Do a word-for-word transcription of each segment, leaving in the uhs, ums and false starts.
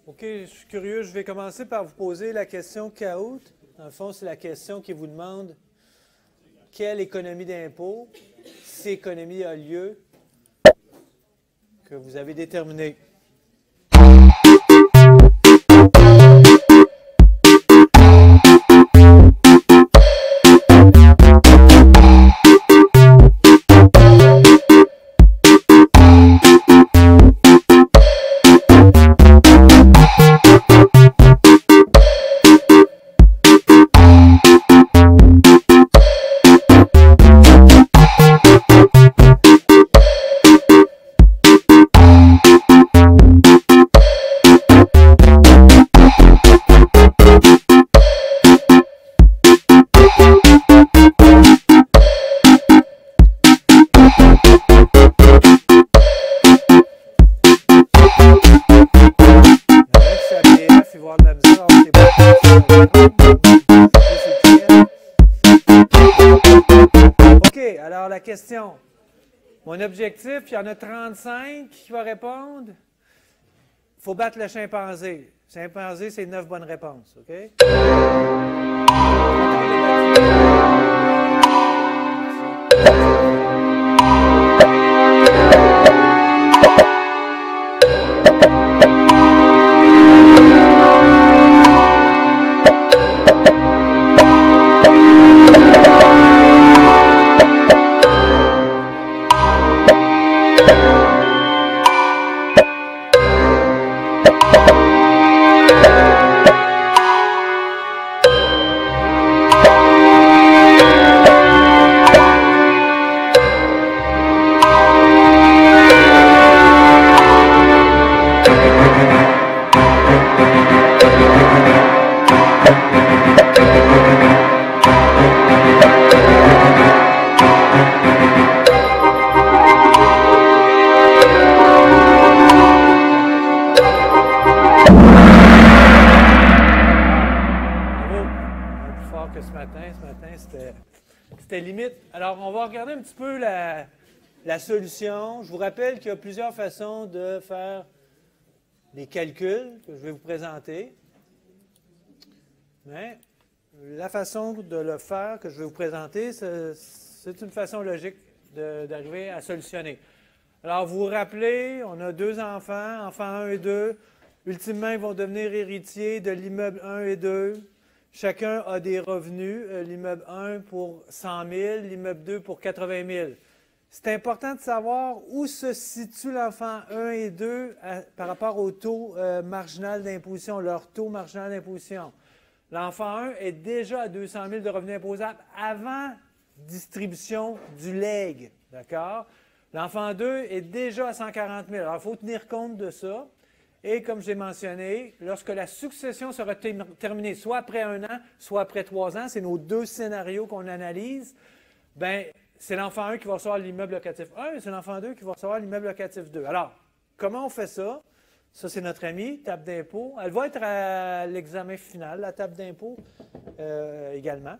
OK, je suis curieux. Je vais commencer par vous poser la question C A O T. Dans le fond, c'est la question qui vous demande quelle économie d'impôt, si économie a lieu, que vous avez déterminée. Question. Mon objectif, il y en a trente-cinq qui vont répondre. Il faut battre le chimpanzé. Le chimpanzé, c'est neuf bonnes réponses. OK? C'était limite. Alors, on va regarder un petit peu la, la solution. Je vous rappelle qu'il y a plusieurs façons de faire des calculs que je vais vous présenter. Mais la façon de le faire que je vais vous présenter, c'est une façon logique d'arriver à solutionner. Alors, vous vous rappelez, on a deux enfants, enfants un et deux. Ultimement, ils vont devenir héritiers de l'immeuble un et deux. Chacun a des revenus, euh, l'immeuble un pour cent mille, l'immeuble deux pour quatre-vingt mille. C'est important de savoir où se situe l'enfant un et deux à, par rapport au taux euh, marginal d'imposition, leur taux marginal d'imposition. L'enfant un est déjà à deux cent mille de revenus imposables avant distribution du legs, d'accord? L'enfant deux est déjà à cent quarante mille. Alors, il faut tenir compte de ça. Et comme j'ai mentionné, lorsque la succession sera terminée, soit après un an, soit après trois ans, c'est nos deux scénarios qu'on analyse, bien, c'est l'enfant un qui va recevoir l'immeuble locatif un et c'est l'enfant deux qui va recevoir l'immeuble locatif deux. Alors, comment on fait ça? Ça, c'est notre ami, table d'impôt. Elle va être à l'examen final, la table d'impôt euh, également.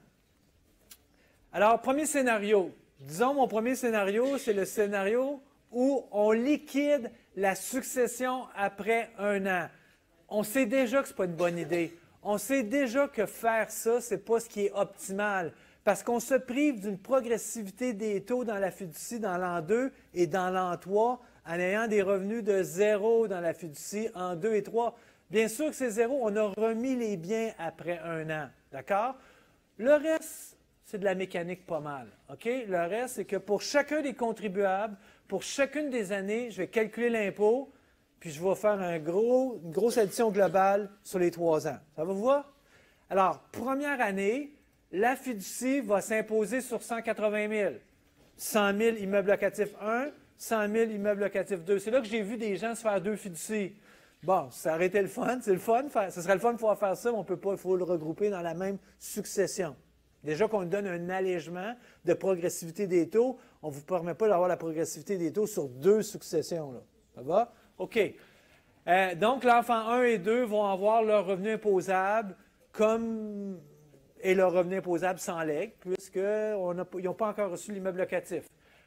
Alors, premier scénario. Disons, mon premier scénario, c'est le scénario où on liquide la succession après un an. On sait déjà que ce n'est pas une bonne idée. On sait déjà que faire ça, ce n'est pas ce qui est optimal. Parce qu'on se prive d'une progressivité des taux dans la fiducie dans l'an deux et dans l'an trois en ayant des revenus de zéro dans la fiducie en deux et trois. Bien sûr que c'est zéro, on a remis les biens après un an. D'accord? Le reste, c'est de la mécanique pas mal. OK? Le reste, c'est que pour chacun des contribuables, pour chacune des années, je vais calculer l'impôt, puis je vais faire un gros, une grosse addition globale sur les trois ans. Ça va vous voir? Alors, première année, la fiducie va s'imposer sur cent quatre-vingt mille. cent mille immeubles locatifs un, cent mille immeubles locatifs deux. C'est là que j'ai vu des gens se faire deux fiducies. Bon, ça aurait été le fun, c'est le fun. Ce serait le fun de pouvoir faire ça, mais on ne peut pas, il faut le regrouper dans la même succession. Déjà qu'on donne un allègement de progressivité des taux, on ne vous permet pas d'avoir la progressivité des taux sur deux successions. Là. Ça va? OK. Euh, donc, l'enfant un et deux vont avoir leur revenu imposable comme et leur revenu imposable sans legs, puisqu'ils n'ont pas encore reçu l'immeuble locatif.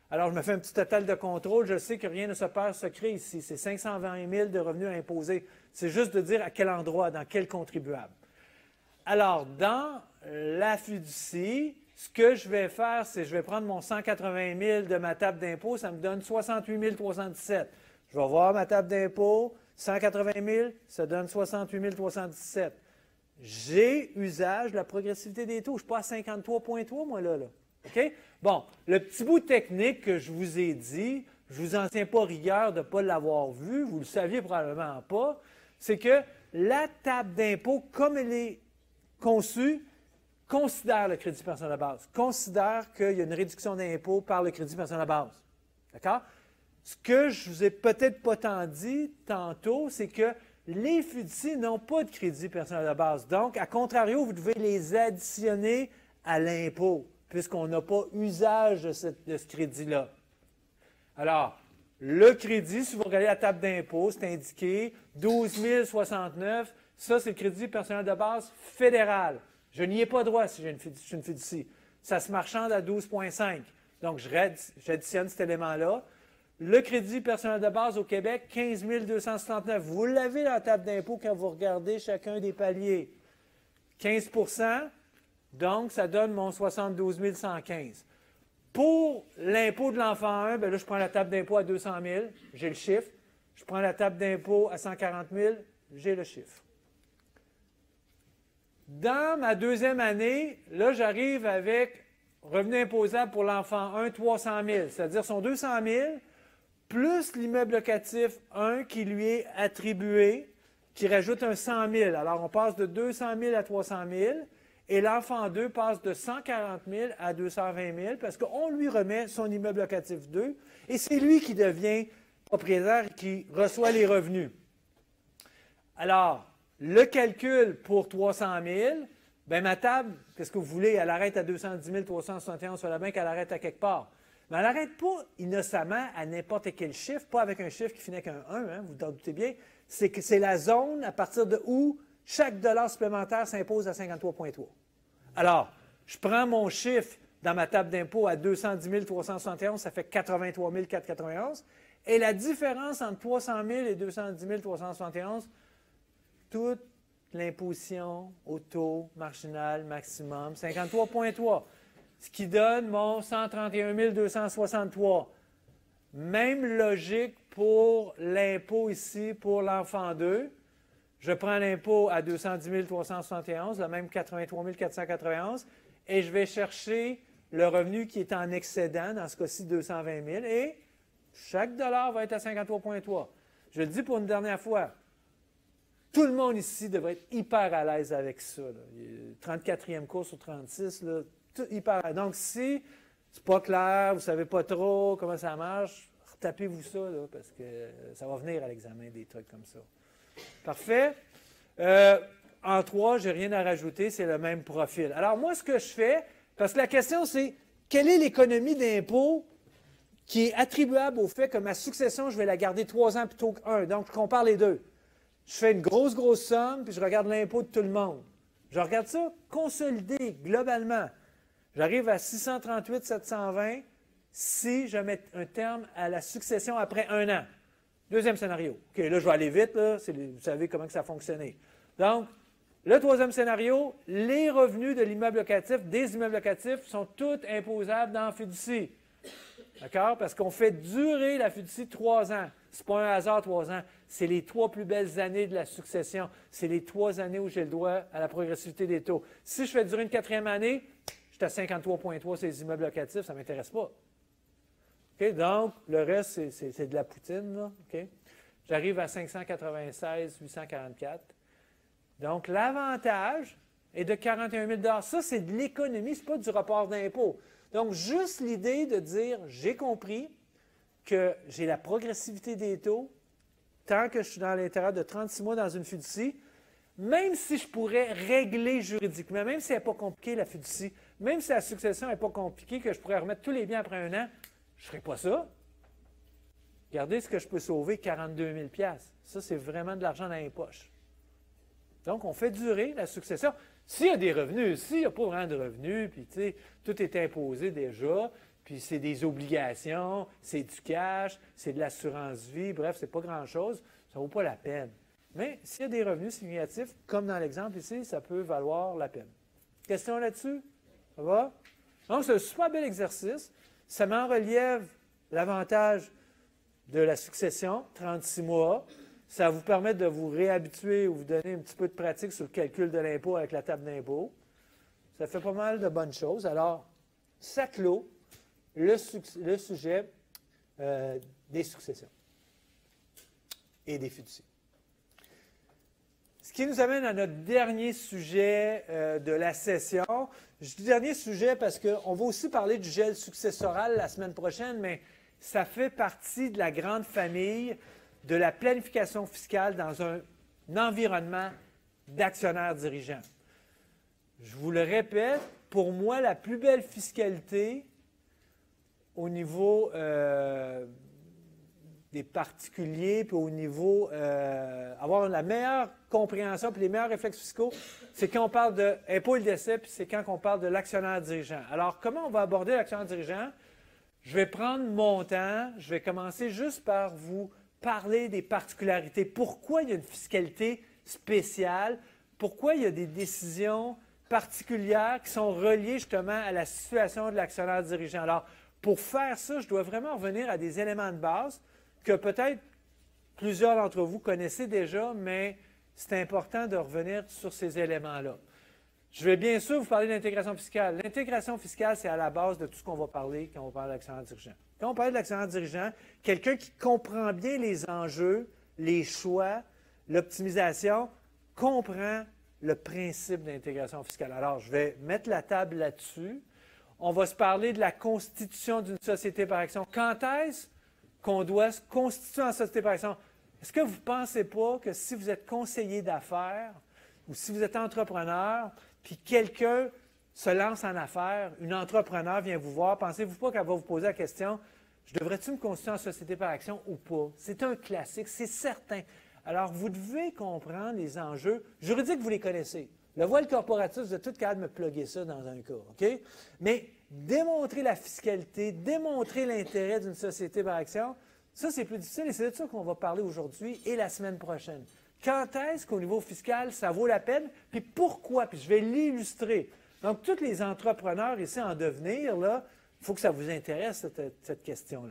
Alors, je me fais un petit total de contrôle. Je sais que rien ne se perd secret ici. C'est cinq cent vingt mille de revenus à imposer. C'est juste de dire à quel endroit, dans quel contribuable. Alors, dans la fiducie, ce que je vais faire, c'est que je vais prendre mon cent quatre-vingt mille de ma table d'impôt. Ça me donne soixante-huit mille trois cent dix-sept. Je vais voir ma table d'impôt. cent quatre-vingt mille, ça donne soixante-huit mille trois cent dix-sept. J'ai usage de la progressivité des taux. Je ne suis pas à cinquante-trois virgule trois, moi, là. là. OK? Bon, le petit bout technique que je vous ai dit, je ne vous en tiens pas rigueur de ne pas l'avoir vu, vous ne le saviez probablement pas, c'est que la table d'impôt, comme elle est conçue, considère le crédit personnel de base, considère qu'il y a une réduction d'impôt par le crédit personnel de base. D'accord? Ce que je ne vous ai peut-être pas tant dit tantôt, c'est que les fiducies n'ont pas de crédit personnel de base. Donc, à contrario, vous devez les additionner à l'impôt, puisqu'on n'a pas usage de ce, de ce crédit-là. Alors, le crédit, si vous regardez la table d'impôt, c'est indiqué douze mille soixante-neuf. Ça, c'est le crédit personnel de base fédéral. Je n'y ai pas droit si j'ai une fiducie, une fiducie. Ça se marchande à douze virgule cinq. Donc, j'additionne cet élément-là. Le crédit personnel de base au Québec, quinze mille deux cent soixante-neuf. Vous l'avez dans la table d'impôt quand vous regardez chacun des paliers. quinze pour cent, donc ça donne mon soixante-douze mille cent quinze. Pour l'impôt de l'enfant un, bien là, je prends la table d'impôt à deux cent mille, j'ai le chiffre. Je prends la table d'impôt à cent quarante mille, j'ai le chiffre. Dans ma deuxième année, là, j'arrive avec revenu imposable pour l'enfant un, trois cent mille, c'est-à-dire son deux cent mille, plus l'immeuble locatif un qui lui est attribué, qui rajoute un cent mille. Alors, on passe de deux cent mille à trois cent mille, et l'enfant deux passe de cent quarante mille à deux cent vingt mille, parce qu'on lui remet son immeuble locatif deux, et c'est lui qui devient propriétaire et qui reçoit les revenus. Alors, le calcul pour trois cent mille, bien, ma table, qu'est-ce que vous voulez? Elle arrête à deux cent dix mille trois cent soixante et onze, soit bien qu'elle arrête à quelque part. Mais elle n'arrête pas innocemment à n'importe quel chiffre, pas avec un chiffre qui finit avec un un, hein, vous vous en doutez bien. C'est que c'est la zone à partir de où chaque dollar supplémentaire s'impose à cinquante-trois virgule trois. Alors, je prends mon chiffre dans ma table d'impôt à deux cent dix mille trois cent soixante et onze, ça fait quatre-vingt-trois mille quatre cent quatre-vingt-onze. Et la différence entre trois cent mille et deux cent dix mille trois cent soixante et onze, toute l'imposition au taux marginal maximum, cinquante-trois virgule trois. Ce qui donne mon cent trente et un mille deux cent soixante-trois. Même logique pour l'impôt ici pour l'enfant deux. Je prends l'impôt à deux cent dix mille trois cent soixante et onze, le même quatre-vingt-trois mille quatre cent quatre-vingt-onze, et je vais chercher le revenu qui est en excédent, dans ce cas-ci deux cent vingt mille, et chaque dollar va être à cinquante-trois virgule trois. Je le dis pour une dernière fois. Tout le monde ici devrait être hyper à l'aise avec ça. Là. trente-quatrième cours sur trente-six, là, tout hyper à l'aise. Donc, si c'est pas clair, vous ne savez pas trop comment ça marche, retapez-vous ça, là, parce que ça va venir à l'examen des trucs comme ça. Parfait. Euh, en trois, je n'ai rien à rajouter, c'est le même profil. Alors, moi, ce que je fais, parce que la question, c'est quelle est l'économie d'impôt qui est attribuable au fait que ma succession, je vais la garder trois ans plutôt qu'un. Donc, je compare les deux. Je fais une grosse, grosse somme, puis je regarde l'impôt de tout le monde. Je regarde ça consolidé, globalement. J'arrive à six cent trente-huit mille sept cent vingt si je mets un terme à la succession après un an. Deuxième scénario. OK, là, je vais aller vite, là. Vous savez comment que ça a fonctionné. Donc, le troisième scénario, les revenus de l'immeuble locatif, des immeubles locatifs, sont tous imposables dans la fiducie. D'accord? Parce qu'on fait durer la fiducie trois ans. Ce n'est pas un hasard, trois ans. C'est les trois plus belles années de la succession. C'est les trois années où j'ai le droit à la progressivité des taux. Si je fais durer une quatrième année, je suis à cinquante-trois virgule trois sur les immeubles locatifs, ça ne m'intéresse pas. Okay? Donc, le reste, c'est de la poutine. Là. Okay? J'arrive à cinq cent quatre-vingt-seize mille huit cent quarante-quatre. Donc, l'avantage est de quarante et un mille dollars. Ça, c'est de l'économie, ce n'est pas du report d'impôt. Donc, juste l'idée de dire, j'ai compris que j'ai la progressivité des taux tant que je suis dans l'intérieur de trente-six mois dans une fiducie, même si je pourrais régler juridiquement, même si elle n'est pas compliquée, la fiducie, même si la succession n'est pas compliquée, que je pourrais remettre tous les biens après un an, je ne ferais pas ça. Regardez ce que je peux sauver, quarante-deux mille dollars. Ça, c'est vraiment de l'argent dans les poches. Donc, on fait durer la succession. S'il y a des revenus, s'il n'y a pas vraiment de revenus, puis tu sais, tout est imposé déjà, puis c'est des obligations, c'est du cash, c'est de l'assurance vie, bref, c'est pas grand-chose, ça ne vaut pas la peine. Mais s'il y a des revenus significatifs, comme dans l'exemple ici, ça peut valoir la peine. Question là-dessus? Ça va? Donc, c'est un super bel exercice. Ça met en relief l'avantage de la succession, trente-six mois. Ça vous permet de vous réhabituer ou vous donner un petit peu de pratique sur le calcul de l'impôt avec la table d'impôt. Ça fait pas mal de bonnes choses. Alors, ça clôt le, le sujet euh, des successions et des fiducies. Ce qui nous amène à notre dernier sujet euh, de la session. Je dis dernier sujet parce qu'on va aussi parler du gel successoral la semaine prochaine, mais ça fait partie de la grande famille de la planification fiscale dans un, un environnement d'actionnaires dirigeants. Je vous le répète, pour moi, la plus belle fiscalité au niveau euh, des particuliers, puis au niveau euh, avoir la meilleure compréhension, puis les meilleurs réflexes fiscaux, c'est quand on parle d'impôt et le décès, puis c'est quand on parle de l'actionnaire dirigeant. Alors, comment on va aborder l'actionnaire dirigeant? Je vais prendre mon temps, je vais commencer juste par vous parler des particularités. Pourquoi il y a une fiscalité spéciale? Pourquoi il y a des décisions particulières qui sont reliées justement à la situation de l'actionnaire dirigeant? Alors, pour faire ça, je dois vraiment revenir à des éléments de base que peut-être plusieurs d'entre vous connaissez déjà, mais c'est important de revenir sur ces éléments-là. Je vais bien sûr vous parler d'intégration fiscale. L'intégration fiscale, c'est à la base de tout ce qu'on va parler quand on parle d'actionnaire dirigeant. Quand on parle d'actionnaire dirigeant, quelqu'un qui comprend bien les enjeux, les choix, l'optimisation, comprend le principe d'intégration fiscale. Alors, je vais mettre la table là-dessus. On va se parler de la constitution d'une société par action. Quand est-ce qu'on doit se constituer en société par action? Est-ce que vous ne pensez pas que si vous êtes conseiller d'affaires ou si vous êtes entrepreneur, puis quelqu'un se lance en affaires, une entrepreneur vient vous voir, pensez-vous pas qu'elle va vous poser la question, je devrais-tu me constituer en société par action ou pas? C'est un classique, c'est certain. Alors, vous devez comprendre les enjeux juridiques, vous les connaissez. Le voile corporatif, vous êtes tout capable de me plugger ça dans un cas, OK? Mais démontrer la fiscalité, démontrer l'intérêt d'une société par action, ça, c'est plus difficile et c'est de ça qu'on va parler aujourd'hui et la semaine prochaine. Quand est-ce qu'au niveau fiscal, ça vaut la peine? Puis pourquoi? Puis je vais l'illustrer. Donc, tous les entrepreneurs ici en devenir, là, il faut que ça vous intéresse, cette, cette question-là.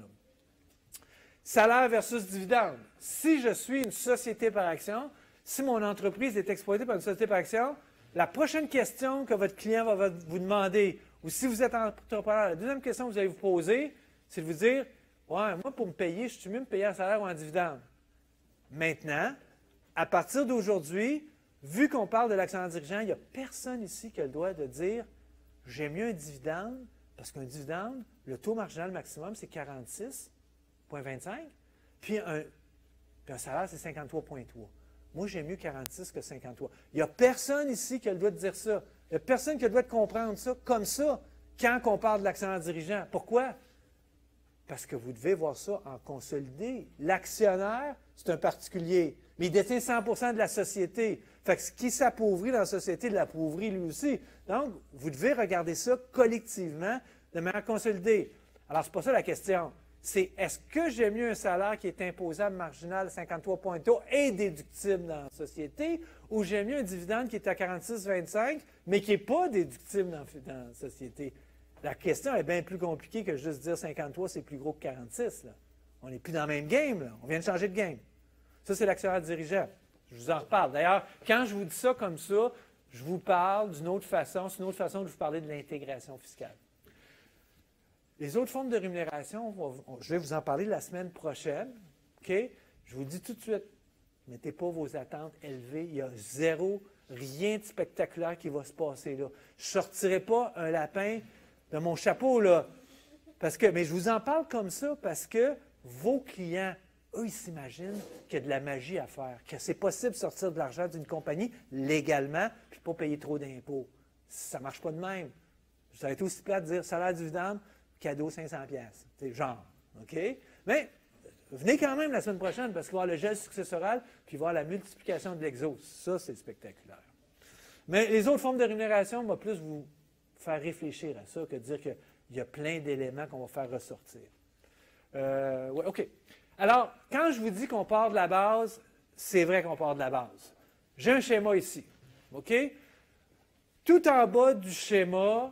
Salaire versus dividende. Si je suis une société par action, si mon entreprise est exploitée par une société par action, la prochaine question que votre client va vous demander, ou si vous êtes entrepreneur, la deuxième question que vous allez vous poser, c'est de vous dire, « Ouais, moi, pour me payer, je suis mieux me payer en salaire ou en dividende. » Maintenant, à partir d'aujourd'hui, vu qu'on parle de l'actionnaire dirigeant, il n'y a personne ici qui a le droit de dire « J'aime mieux un dividende, parce qu'un dividende, le taux marginal maximum, c'est quarante-six virgule vingt-cinq, puis un, puis un salaire, c'est cinquante-trois virgule trois. Moi, j'aime mieux quarante-six que cinquante-trois. Il n'y a personne ici qui a le droit de dire ça. Il n'y a personne qui a le droit de comprendre ça comme ça quand on parle de l'actionnaire dirigeant. Pourquoi? Parce que vous devez voir ça en consolidé. L'actionnaire, c'est un particulier, mais il détient cent pour cent de la société. Fait que ce qui s'appauvrit dans la société l'appauvrit lui aussi. Donc, vous devez regarder ça collectivement de manière consolidée. Alors, ce n'est pas ça la question. C'est est-ce que j'aime mieux un salaire qui est imposable marginal à cinquante-trois virgule trois et déductible dans la société, ou j'aime mieux un dividende qui est à quarante-six virgule vingt-cinq, mais qui n'est pas déductible dans, dans la société? La question est bien plus compliquée que juste dire cinquante-trois, c'est plus gros que quarante-six. Là. On n'est plus dans le même game. Là. On vient de changer de game. Ça, c'est l'actionnaire dirigeant. Je vous en reparle. D'ailleurs, quand je vous dis ça comme ça, je vous parle d'une autre façon. C'est une autre façon de vous parler de l'intégration fiscale. Les autres formes de rémunération, on, on, je vais vous en parler la semaine prochaine. Okay? Je vous dis tout de suite, mettez pas vos attentes élevées. Il y a zéro, rien de spectaculaire qui va se passer là. Je ne sortirai pas un lapin de mon chapeau, là. Parce que, mais je vous en parle comme ça parce que vos clients, eux, ils s'imaginent qu'il y a de la magie à faire, que c'est possible de sortir de l'argent d'une compagnie légalement puis pas payer trop d'impôts. Ça ne marche pas de même. Ça va être aussi plat de dire salaire dividende, cadeau cinq cents dollars. C'est genre, OK? Mais venez quand même la semaine prochaine parce qu'il va y avoir le gel successoral puis il va y avoir la multiplication de l'exos. Ça, c'est spectaculaire. Mais les autres formes de rémunération, on va plus vous faire réfléchir à ça que de dire que il y a plein d'éléments qu'on va faire ressortir. Euh, ouais, OK. Alors, quand je vous dis qu'on part de la base, c'est vrai qu'on part de la base. J'ai un schéma ici. OK? Tout en bas du schéma,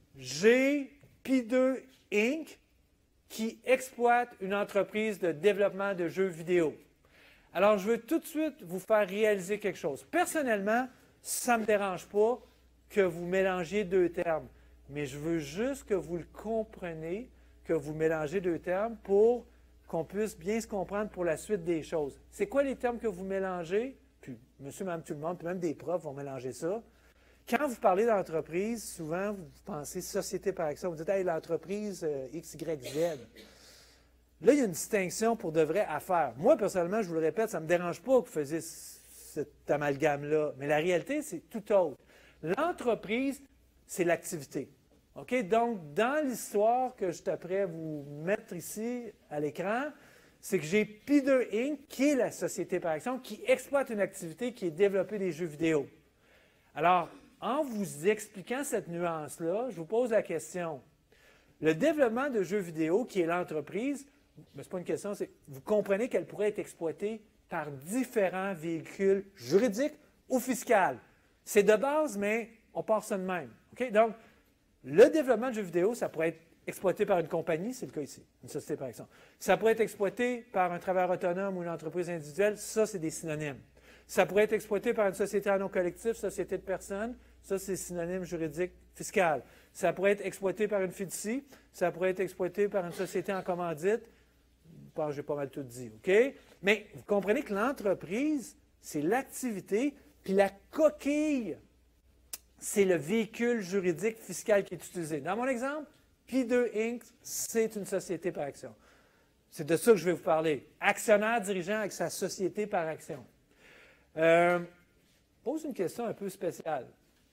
j'ai Pi deux Inc qui exploite une entreprise de développement de jeux vidéo. Alors, je veux tout de suite vous faire réaliser quelque chose. Personnellement, ça ne me dérange pas que vous mélangiez deux termes, mais je veux juste que vous le compreniez, que vous mélangez deux termes pour qu'on puisse bien se comprendre pour la suite des choses. C'est quoi les termes que vous mélangez? Puis, monsieur, madame, tout le monde, puis même des profs vont mélanger ça. Quand vous parlez d'entreprise, souvent, vous pensez société par action. Vous dites, hey, l'entreprise euh, X Y Z. Là, il y a une distinction pour de vrai à faire. Moi, personnellement, je vous le répète, ça ne me dérange pas que vous faisiez cet amalgame-là. Mais la réalité, c'est tout autre. L'entreprise, c'est l'activité. OK? Donc, dans l'histoire que je suis prêt à vous mettre ici à l'écran, c'est que j'ai Pi deux Inc, qui est la société par action, qui exploite une activité qui est développer des jeux vidéo. Alors, en vous expliquant cette nuance-là, je vous pose la question. Le développement de jeux vidéo, qui est l'entreprise, ce n'est pas une question, c'est vous comprenez qu'elle pourrait être exploitée par différents véhicules juridiques ou fiscaux. C'est de base, mais on part ça de même. Okay? Donc, le développement de jeux vidéo, ça pourrait être exploité par une compagnie, c'est le cas ici, une société par exemple. Ça pourrait être exploité par un travailleur autonome ou une entreprise individuelle, ça, c'est des synonymes. Ça pourrait être exploité par une société à nom collectif, société de personnes, ça, c'est synonyme juridique fiscal. Ça pourrait être exploité par une fiducie, ça pourrait être exploité par une société en commandite. Je pense que j'ai pas mal tout dit, OK? Mais vous comprenez que l'entreprise, c'est l'activité, puis la coquille, c'est le véhicule juridique fiscal qui est utilisé. Dans mon exemple, Pi deux Inc, c'est une société par action. C'est de ça que je vais vous parler. Actionnaire dirigeant avec sa société par action. Euh, pose une question un peu spéciale.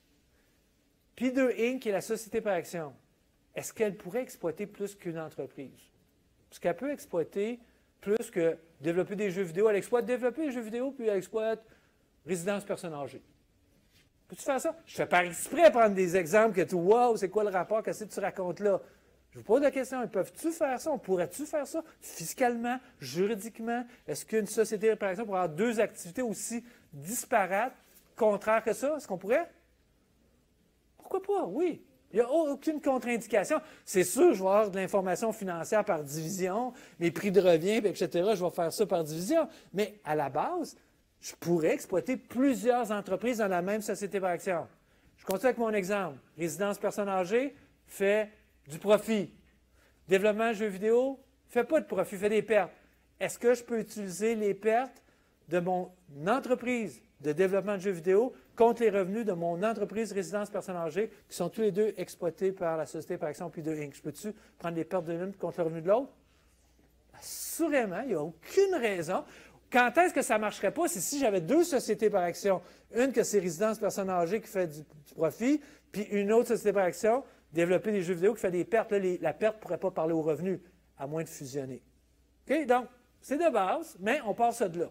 Pi deux Inc, qui est la société par action, est-ce qu'elle pourrait exploiter plus qu'une entreprise? Parce qu'elle peut exploiter plus que développer des jeux vidéo. Elle exploite développer des jeux vidéo, puis elle exploite résidence personnes âgées. Peux-tu faire ça? Je fais par exprès à prendre des exemples que tu, wow, c'est quoi le rapport, qu'est-ce que tu racontes là? Je vous pose la question, peuvent-tu faire ça? On pourrait-tu faire ça fiscalement, juridiquement? Est-ce qu'une société, par exemple, pourrait avoir deux activités aussi disparates, contraires que ça? Est-ce qu'on pourrait? Pourquoi pas? Oui. Il n'y a aucune contre-indication. C'est sûr, je vais avoir de l'information financière par division, mes prix de revient, et cetera. Je vais faire ça par division. Mais à la base, je pourrais exploiter plusieurs entreprises dans la même société par action. Je continue avec mon exemple. Résidence personnes âgées fait du profit. Développement jeux vidéo fait pas de profit, fait des pertes. Est-ce que je peux utiliser les pertes de mon entreprise de développement de jeux vidéo contre les revenus de mon entreprise résidence personnes âgées qui sont tous les deux exploités par la société par action Pi deux Inc? Je peux-tu prendre les pertes de l'une contre le revenu de l'autre? Assurément, il n'y a aucune raison. Quand est-ce que ça ne marcherait pas? C'est si j'avais deux sociétés par action. Une que c'est résidence personnes âgées qui fait du, du profit, puis une autre société par action, développer des jeux vidéo qui fait des pertes. Là, les, la perte ne pourrait pas parler aux revenus, à moins de fusionner. OK? Donc, c'est de base, mais on part ça de là.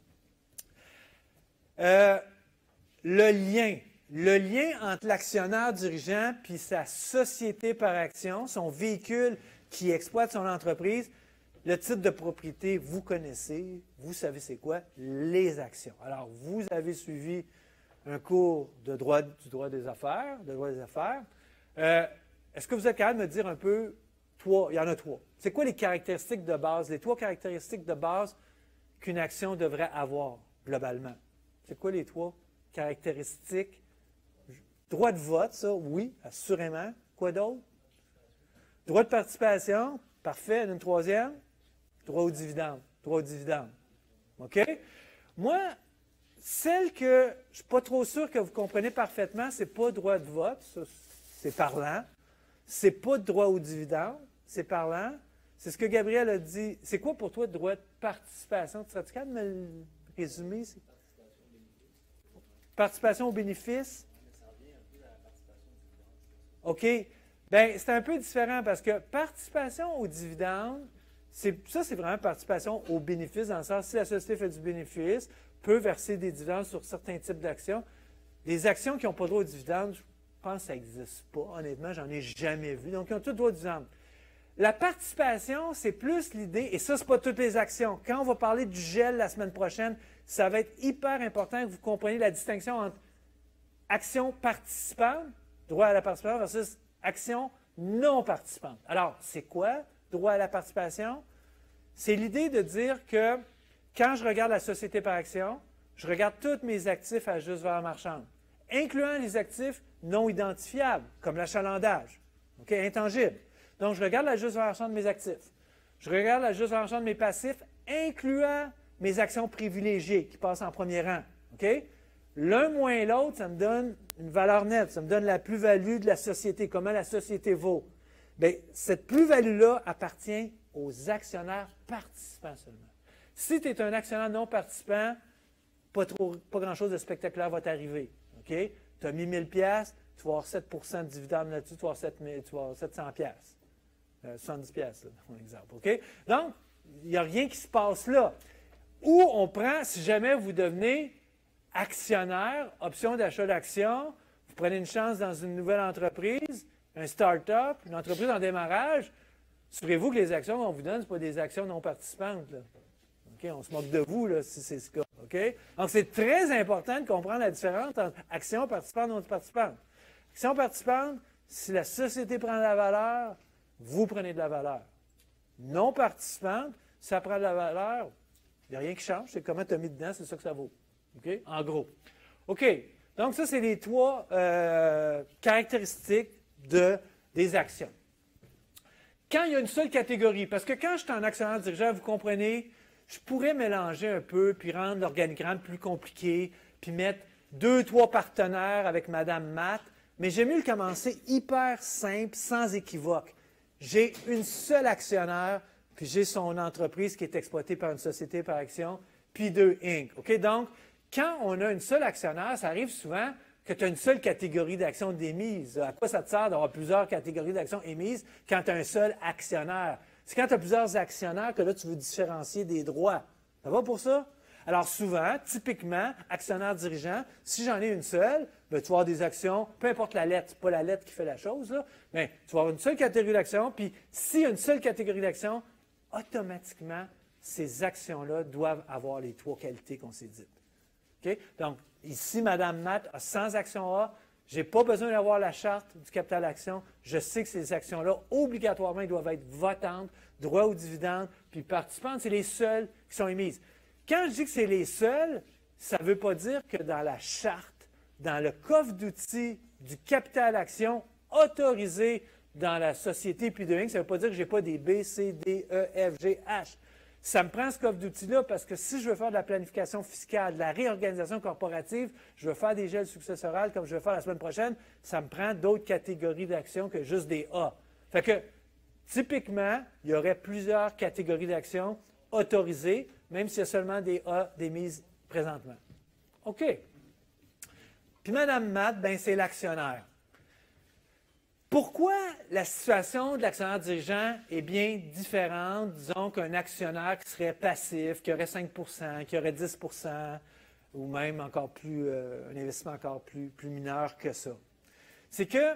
Euh, le lien. Le lien entre l'actionnaire dirigeant puis sa société par action, son véhicule qui exploite son entreprise, le titre de propriété, vous connaissez, vous savez c'est quoi? Les actions. Alors, vous avez suivi un cours de droit, du droit des affaires, de droit des affaires. Euh, est-ce que vous êtes capable de me dire un peu, trois, il y en a trois. C'est quoi les caractéristiques de base, les trois caractéristiques de base qu'une action devrait avoir, globalement? C'est quoi les trois caractéristiques? Droit de vote, ça, oui, assurément. Quoi d'autre? Droit de participation, parfait. Une troisième? Droit aux dividendes. Droit aux dividendes. OK? Moi, celle que je ne suis pas trop sûr que vous comprenez parfaitement, ce n'est pas droit de vote, ça, c'est parlant. Ce n'est pas de droit aux dividendes, c'est parlant. C'est ce que Gabriel a dit. C'est quoi pour toi le droit de participation? Tu serais-tu capable de me le résumer? Participation aux bénéfices? OK. Bien, c'est un peu différent parce que participation aux dividendes, ça, c'est vraiment participation aux bénéfices, dans le sens, si la société fait du bénéfice, peut verser des dividendes sur certains types d'actions. Les actions qui n'ont pas droit aux dividendes, pense que ça n'existe pas. Honnêtement, j'en ai jamais vu. Donc, ils ont tous droit d'exemple. La participation, c'est plus l'idée, et ça, ce n'est pas toutes les actions. Quand on va parler du gel la semaine prochaine, ça va être hyper important que vous compreniez la distinction entre action participante, droit à la participation, versus action non participante. Alors, c'est quoi droit à la participation? C'est l'idée de dire que quand je regarde la société par action, je regarde tous mes actifs à juste valeur marchande, incluant les actifs non identifiables, comme l'achalandage, okay, intangible. Donc, je regarde la juste valeur marchande de mes actifs. Je regarde la juste valeur marchande de mes passifs, incluant mes actions privilégiées qui passent en premier rang. Okay? L'un moins l'autre, ça me donne une valeur nette, ça me donne la plus-value de la société, comment la société vaut. Bien, cette plus-value-là appartient aux actionnaires participants seulement. Si tu es un actionnaire non participant, pas, trop, pas grand-chose de spectaculaire va t'arriver. Okay? Tu as mis mille piastres, tu vas avoir sept pour cent de dividende là-dessus, tu vas avoir, sept mille, tu vas avoir sept cents piastres. Euh, soixante-dix piastres, dans mon exemple. Okay? Donc, il n'y a rien qui se passe là. Ou on prend, si jamais vous devenez actionnaire, option d'achat d'actions, vous prenez une chance dans une nouvelle entreprise, un start-up, une entreprise en démarrage, assurez-vous que les actions qu'on vous donne, ce pas des actions non participantes. Là. Okay? On se moque de vous là, si c'est ce cas. Okay? Donc, c'est très important de comprendre la différence entre actions participantes et non participantes. Action participante, si la société prend de la valeur, vous prenez de la valeur. Non participante, si ça prend de la valeur, il n'y a rien qui change, c'est comment tu as mis dedans, c'est ça que ça vaut. OK? En gros. OK. Donc, ça, c'est les trois euh, caractéristiques de, des actions. Quand il y a une seule catégorie, parce que quand je suis en actionnaire dirigeant, vous comprenez, je pourrais mélanger un peu, puis rendre l'organigramme plus compliqué, puis mettre deux, trois partenaires avec Madame Matt, mais j'aime mieux le commencer hyper simple, sans équivoque. J'ai une seule actionnaire, puis j'ai son entreprise qui est exploitée par une société par action, puis deux Inc. OK? Donc, quand on a une seule actionnaire, ça arrive souvent que tu as une seule catégorie d'actions d'émises. À quoi ça te sert d'avoir plusieurs catégories d'actions émises quand tu as un seul actionnaire? C'est quand tu as plusieurs actionnaires que là, tu veux différencier des droits. Ça va pour ça? Alors souvent, typiquement, actionnaire dirigeant, si j'en ai une seule, bien, tu vas avoir des actions, peu importe la lettre, ce n'est pas la lettre qui fait la chose, là, mais tu vas avoir une seule catégorie d'actions, puis s'il y a une seule catégorie d'actions, automatiquement, ces actions-là doivent avoir les trois qualités qu'on s'est dites. Okay? Donc, ici, Mme Matt a cent actions A, je n'ai pas besoin d'avoir la charte du capital action, je sais que ces actions-là, obligatoirement, ils doivent être votantes, droit aux dividendes, puis participantes, c'est les seules qui sont émises. Quand je dis que c'est les seuls, ça ne veut pas dire que dans la charte, dans le coffre d'outils du capital action autorisé dans la société P deux Inc, ça ne veut pas dire que je n'ai pas des B, C, D, E, F, G, H. Ça me prend ce coffre d'outils-là parce que si je veux faire de la planification fiscale, de la réorganisation corporative, je veux faire des gels successorales comme je vais faire la semaine prochaine, ça me prend d'autres catégories d'actions que juste des A. Fait que, typiquement, il y aurait plusieurs catégories d'actions autorisées, même s'il y a seulement des A d'émises présentement. OK. Puis Mme Matt, ben, c'est l'actionnaire. Pourquoi la situation de l'actionnaire dirigeant est bien différente, disons, qu'un actionnaire qui serait passif, qui aurait cinq pour cent, qui aurait dix pour cent, ou même encore plus, euh, un investissement encore plus, plus mineur que ça? C'est que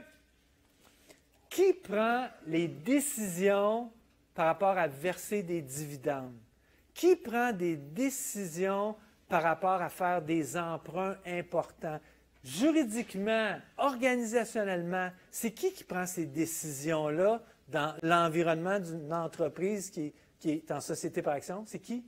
qui prend les décisions par rapport à verser des dividendes? Qui prend des décisions par rapport à faire des emprunts importants? Juridiquement, organisationnellement, c'est qui qui prend ces décisions-là dans l'environnement d'une entreprise qui, qui est en société par action? C'est qui?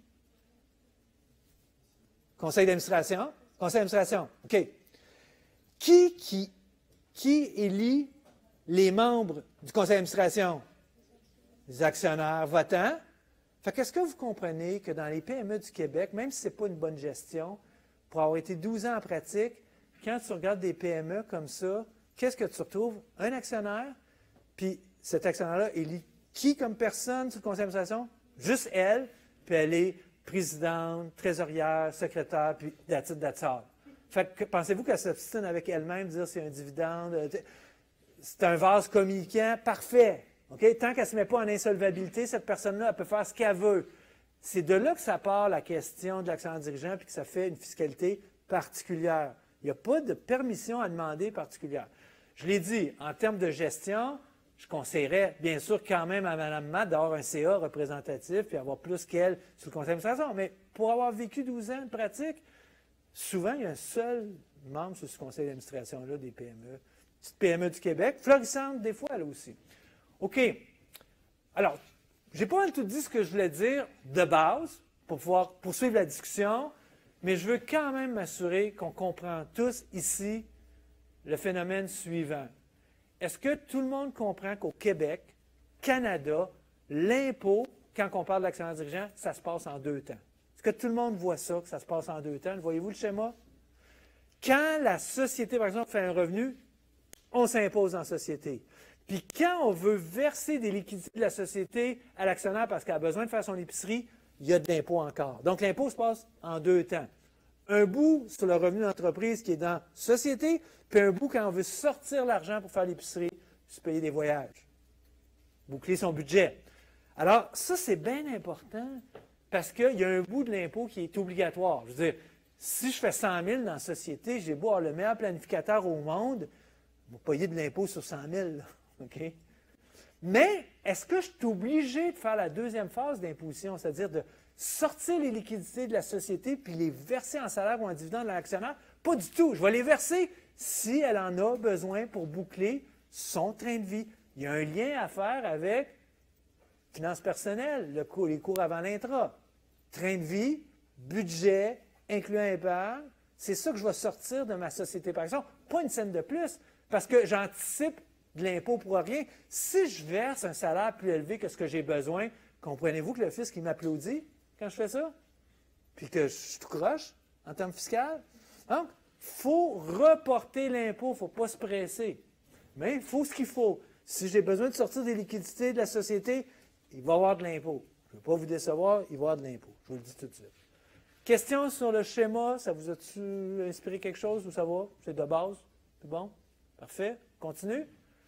Conseil d'administration? Conseil d'administration, OK. Qui, qui, qui élit les membres du conseil d'administration? Les actionnaires votants. Fait qu'est-ce que vous comprenez que dans les P M E du Québec, même si ce n'est pas une bonne gestion, pour avoir été douze ans en pratique, quand tu regardes des P M E comme ça, qu'est-ce que tu retrouves? Un actionnaire, puis cet actionnaire-là élit qui comme personne sur le conseil d'administration? Juste elle, puis elle est présidente, trésorière, secrétaire, puis that's it, that's all. Fait que pensez-vous qu'elle s'obstine avec elle-même, dire c'est un dividende, c'est un vase communicant, parfait. Okay? Tant qu'elle ne se met pas en insolvabilité, cette personne-là, elle peut faire ce qu'elle veut. C'est de là que ça part la question de l'actionnaire dirigeant, puis que ça fait une fiscalité particulière. Il n'y a pas de permission à demander particulière. Je l'ai dit, en termes de gestion, je conseillerais bien sûr quand même à Mme Matt d'avoir un C A représentatif puis avoir plus qu'elle sur le conseil d'administration. Mais pour avoir vécu douze ans de pratique, souvent, il y a un seul membre sur ce conseil d'administration-là des P M E. Petite P M E du Québec, florissante des fois, là aussi. OK. Alors, je n'ai pas mal tout dit ce que je voulais dire de base pour pouvoir poursuivre la discussion, mais je veux quand même m'assurer qu'on comprend tous ici le phénomène suivant. Est-ce que tout le monde comprend qu'au Québec, Canada, l'impôt, quand on parle d'actionnaire dirigeant, ça se passe en deux temps? Est-ce que tout le monde voit ça, que ça se passe en deux temps? Voyez-vous le schéma? Quand la société, par exemple, fait un revenu, on s'impose en société. Puis quand on veut verser des liquidités de la société à l'actionnaire parce qu'elle a besoin de faire son épicerie, il y a de l'impôt encore. Donc l'impôt se passe en deux temps. Un bout sur le revenu d'entreprise qui est dans société, puis un bout quand on veut sortir l'argent pour faire l'épicerie, se payer des voyages, boucler son budget. Alors ça, c'est bien important parce qu'il y a un bout de l'impôt qui est obligatoire. Je veux dire, si je fais cent mille dans la société, j'ai beau avoir le meilleur planificateur au monde, je vais payer de l'impôt sur cent mille. Là. Okay? Mais est-ce que je suis obligé de faire la deuxième phase d'imposition, c'est-à-dire de sortir les liquidités de la société puis les verser en salaire ou en dividende à l'actionnaire? Pas du tout. Je vais les verser si elle en a besoin pour boucler son train de vie. Il y a un lien à faire avec finances personnelles, le cours, les cours avant l'intra. Train de vie, budget, incluant épargne, c'est ça que je vais sortir de ma société par exemple. Pas une scène de plus, parce que j'anticipe de l'impôt pour rien. Si je verse un salaire plus élevé que ce que j'ai besoin, comprenez-vous que le fisc, il m'applaudit quand je fais ça? Puis que je suis tout croche en termes fiscaux? Donc, il faut reporter l'impôt, il ne faut pas se presser. Mais il faut ce qu'il faut. Si j'ai besoin de sortir des liquidités de la société, il va y avoir de l'impôt. Je ne veux pas vous décevoir, il va y avoir de l'impôt. Je vous le dis tout de suite. Question sur le schéma, ça vous a-tu inspiré quelque chose ou ça va? C'est de base? C'est bon? Parfait. Continue.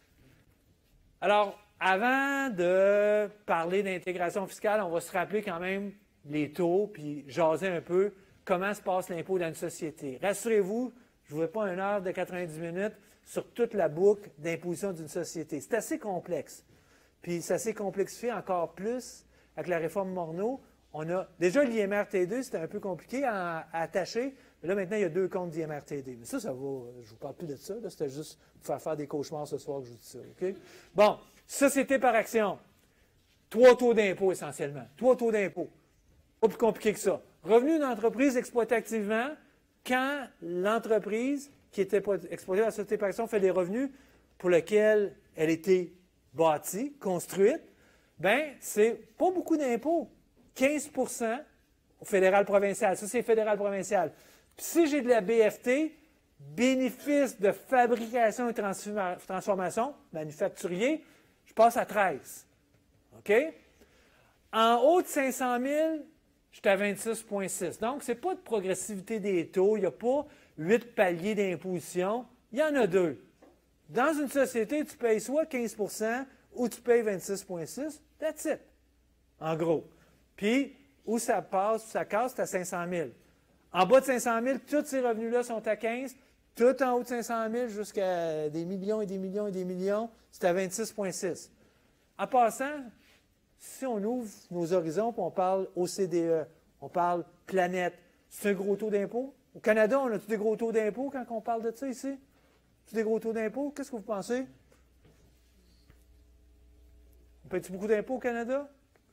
Alors, avant de parler d'intégration fiscale, on va se rappeler quand même les taux, puis jaser un peu comment se passe l'impôt dans une société. Rassurez-vous, je ne vous fais pas une heure de quatre-vingt-dix minutes sur toute la boucle d'imposition d'une société. C'est assez complexe. Puis ça s'est complexifié encore plus avec la réforme Morneau. On a déjà l'I M R T deux, c'était un peu compliqué à, à attacher. Mais là, maintenant, il y a deux comptes d'I M R T D. Mais ça, ça va. Je ne vous parle plus de ça. C'était juste pour faire faire des cauchemars ce soir que je vous dis ça. OK? Bon, société par action. Trois taux d'impôt essentiellement. Trois taux d'impôt. Pas plus compliqué que ça. Revenu d'entreprise exploité activement quand l'entreprise qui était exploitée dans la société par action fait des revenus pour lesquels elle était bâtie, construite, bien, c'est pas beaucoup d'impôts. quinze pour cent au fédéral-provincial. Ça, c'est fédéral-provincial. Puis si j'ai de la B F T, bénéfice de fabrication et transformation, manufacturier, je passe à treize. OK? En haut de cinq cent mille, je suis à vingt-six virgule six. Donc, ce n'est pas de progressivité des taux. Il n'y a pas huit paliers d'imposition. Il y en a deux. Dans une société, tu payes soit quinze pour cent ou tu payes vingt-six virgule six. That's it. En gros. Puis, où ça passe, où ça casse, c'est à cinq cent mille. En bas de cinq cent mille, tous ces revenus-là sont à quinze. Tout en haut de cinq cent mille jusqu'à des millions et des millions et des millions, c'est à vingt-six virgule six. En passant, si on ouvre nos horizons et on parle O C D E, on parle planète, c'est un gros taux d'impôt? Au Canada, on a-tu des gros taux d'impôt quand on parle de ça ici? Tu des gros taux d'impôt? Qu'est-ce que vous pensez? On paye-tu beaucoup d'impôts au Canada?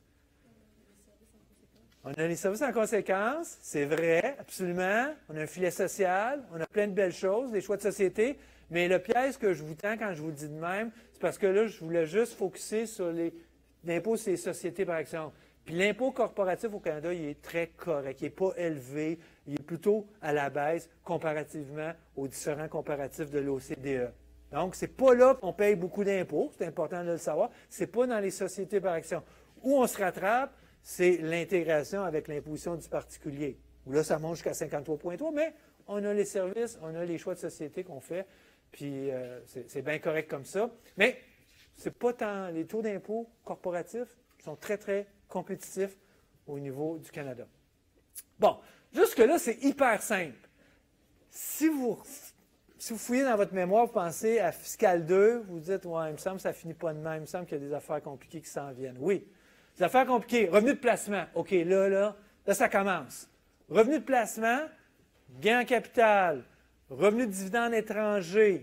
On a les services en conséquence, c'est vrai, absolument. On a un filet social, on a plein de belles choses, des choix de société. Mais le piège que je vous tends quand je vous le dis de même, c'est parce que là, je voulais juste focuser sur l'impôt sur les sociétés par action. Puis l'impôt corporatif au Canada, il est très correct. Il n'est pas élevé. Il est plutôt à la baisse comparativement aux différents comparatifs de l'O C D E. Donc, ce n'est pas là qu'on paye beaucoup d'impôts. C'est important de le savoir. Ce n'est pas dans les sociétés par action. Où on se rattrape, c'est l'intégration avec l'imposition du particulier. Où là, ça monte jusqu'à cinquante-trois virgule trois, mais on a les services, on a les choix de société qu'on fait, puis euh, c'est bien correct comme ça. Mais c'est pas tant les taux d'impôt corporatifs sont très, très compétitifs au niveau du Canada. Bon, jusque-là, c'est hyper simple. Si vous si vous fouillez dans votre mémoire, vous pensez à fiscal deux, vous dites, ouais, il me semble que ça ne finit pas de même, il me semble qu'il y a des affaires compliquées qui s'en viennent. Oui, des affaires compliquées. Revenu de placement. OK, là, là, là, ça commence. Revenu de placement, gain en capital, revenu de dividende étranger,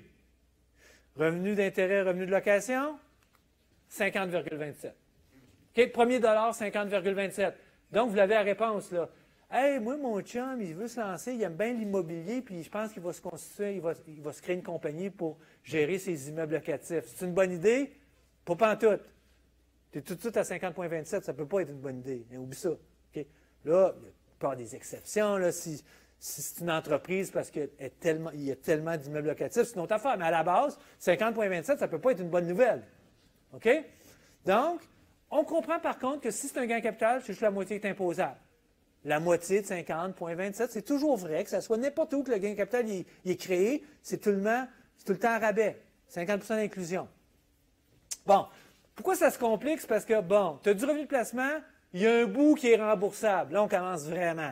revenu d'intérêt, revenu de location, cinquante virgule vingt-sept. OK, premier dollar, cinquante virgule vingt-sept. Donc, vous l'avez à réponse, là. Hey, moi, mon chum, il veut se lancer, il aime bien l'immobilier, puis je pense qu'il va se constituer, il va, il va se créer une compagnie pour gérer ses immeubles locatifs. C'est une bonne idée? Pas pantoute. Tu es tout de suite à cinquante virgule vingt-sept, ça ne peut pas être une bonne idée. Mais oublie ça. Okay? Là, il peut y avoir des exceptions, là, si, si c'est une entreprise parce qu'il y a tellement d'immeubles locatifs, c'est une autre affaire. Mais à la base, cinquante virgule vingt-sept, ça ne peut pas être une bonne nouvelle. OK? Donc, on comprend par contre que si c'est un gain capital, c'est juste la moitié qui est imposable. La moitié de cinquante virgule vingt-sept, c'est toujours vrai, que ce soit n'importe où que le gain capital il, il est créé, c'est tout, tout le temps à rabais, cinquante pour cent d'inclusion. Bon, pourquoi ça se complique? C'est parce que, bon, tu as du revenu de placement, il y a un bout qui est remboursable. Là, on commence vraiment.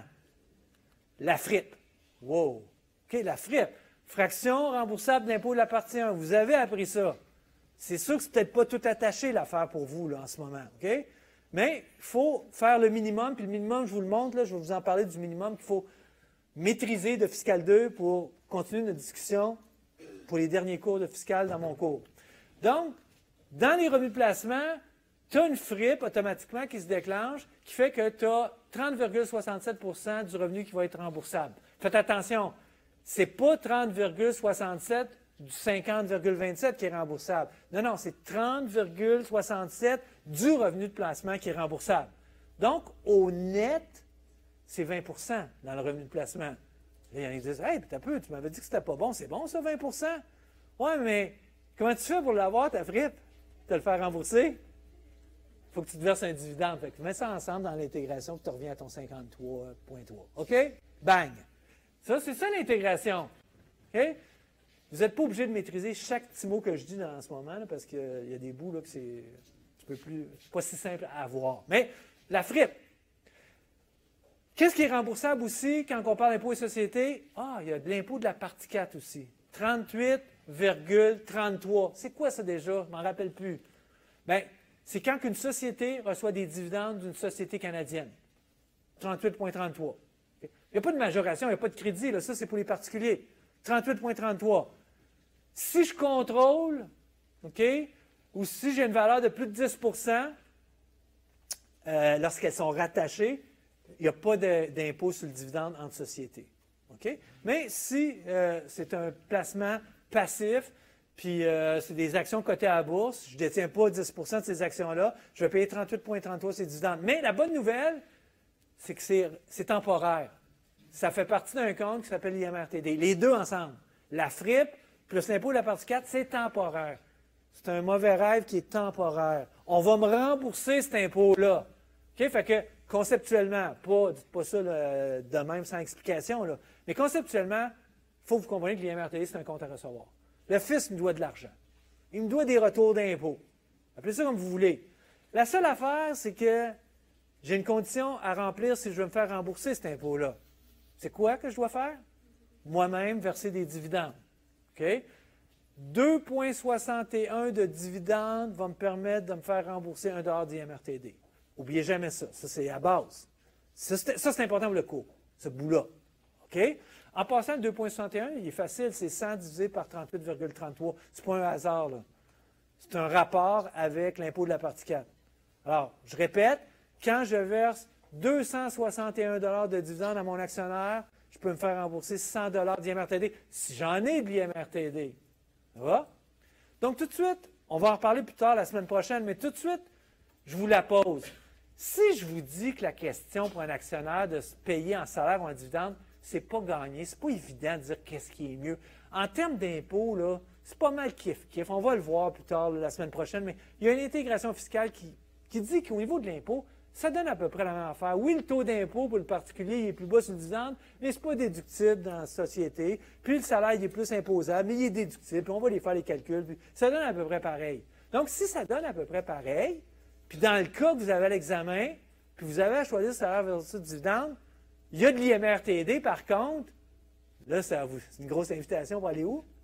La F R I P. Wow! OK, la F R I P. Fraction remboursable d'impôt de la partie un. Vous avez appris ça. C'est sûr que ce n'est peut-être pas tout attaché l'affaire pour vous là, en ce moment. OK? Mais il faut faire le minimum, puis le minimum, je vous le montre, là, je vais vous en parler du minimum qu'il faut maîtriser de Fiscal deux pour continuer notre discussion pour les derniers cours de Fiscal dans mon cours. Donc, dans les revenus de placement, tu as une F R I P automatiquement qui se déclenche, qui fait que tu as trente virgule soixante-sept pour cent du revenu qui va être remboursable. Faites attention, ce n'est pas trente virgule soixante-sept du cinquante virgule vingt-sept qui est remboursable. Non, non, c'est trente virgule soixante-sept du revenu de placement qui est remboursable. Donc, au net, c'est vingt pour cent dans le revenu de placement. Là, il y en a qui disent, « Hey, t'as peu, tu m'avais dit que c'était pas bon. C'est bon, ça, vingt pour cent? Ouais, mais comment tu fais pour l'avoir, ta F R I P? Te le faire rembourser? Il faut que tu te verses un dividende. Fait que mets ça ensemble dans l'intégration, puis tu reviens à ton cinquante-trois virgule trois. OK? Bang! Ça, c'est ça l'intégration. OK? Vous n'êtes pas obligé de maîtriser chaque petit mot que je dis dans ce moment, là, parce qu'il y a des bouts là, que c'est un petit peu plus, pas si simple à avoir. Mais la F R I P. Qu'est-ce qui est remboursable aussi quand on parle d'impôt et sociétés? Ah, il y a de l'impôt de la partie quatre aussi. trente-huit virgule trente-trois. C'est quoi ça déjà? Je ne m'en rappelle plus. Bien, c'est quand une société reçoit des dividendes d'une société canadienne. trente-huit virgule trente-trois. Il n'y a pas de majoration, il n'y a pas de crédit. Là. Ça, c'est pour les particuliers. trente-huit virgule trente-trois. Si je contrôle, OK, ou si j'ai une valeur de plus de dix pour cent, euh, lorsqu'elles sont rattachées, il n'y a pas d'impôt sur le dividende entre sociétés. OK? Mais si euh, c'est un placement passif, puis euh, c'est des actions cotées à la bourse, je ne détiens pas dix pour cent de ces actions-là, je vais payer trente-huit virgule trente-trois ces dividendes. Mais la bonne nouvelle, c'est que c'est temporaire. Ça fait partie d'un compte qui s'appelle l'I M R T D. Les deux ensemble. La F R I P plus l'impôt de la partie quatre, c'est temporaire. C'est un mauvais rêve qui est temporaire. On va me rembourser cet impôt-là. OK? Fait que, conceptuellement, pas, dites pas ça là, de même sans explication, là, mais conceptuellement, il faut que vous compreniez que l'I M R T D, c'est un compte à recevoir. Le fisc me doit de l'argent. Il me doit des retours d'impôts. Appelez ça comme vous voulez. La seule affaire, c'est que j'ai une condition à remplir si je veux me faire rembourser cet impôt-là. C'est quoi que je dois faire? Moi-même, verser des dividendes. OK? deux virgule soixante et un de dividendes va me permettre de me faire rembourser un dollar d'I M R T D. N'oubliez jamais ça. Ça, c'est à base. Ça, c'est important pour le cours, ce bout-là. OK? En passant, le deux virgule soixante et un, il est facile, c'est cent divisé par trente-huit virgule trente-trois. Ce n'est pas un hasard, là. C'est un rapport avec l'impôt de la partie quatre. Alors, je répète, quand je verse deux cent soixante et un dollars de dividendes à mon actionnaire, je peux me faire rembourser cent dollars d'I M R T D si j'en ai de l'I M R T D. Ça va? Donc, tout de suite, on va en reparler plus tard la semaine prochaine, mais tout de suite, je vous la pose. Si je vous dis que la question pour un actionnaire de se payer en salaire ou en dividende, c'est pas gagné, c'est pas évident de dire qu'est-ce qui est mieux. En termes d'impôts, là, c'est pas mal kiff-kiff. On va le voir plus tard là, la semaine prochaine, mais il y a une intégration fiscale qui, qui dit qu'au niveau de l'impôt, ça donne à peu près la même affaire. Oui, le taux d'impôt pour le particulier il est plus bas sur le dividende, mais ce n'est pas déductible dans la société. Puis le salaire il est plus imposable, mais il est déductible. Puis on va les faire les calculs. Puis ça donne à peu près pareil. Donc, si ça donne à peu près pareil, puis dans le cas que vous avez l'examen, puis vous avez à choisir le salaire versus le dividende, il y a de l'I M R T D par contre. Là, c'est une grosse invitation pour aller où?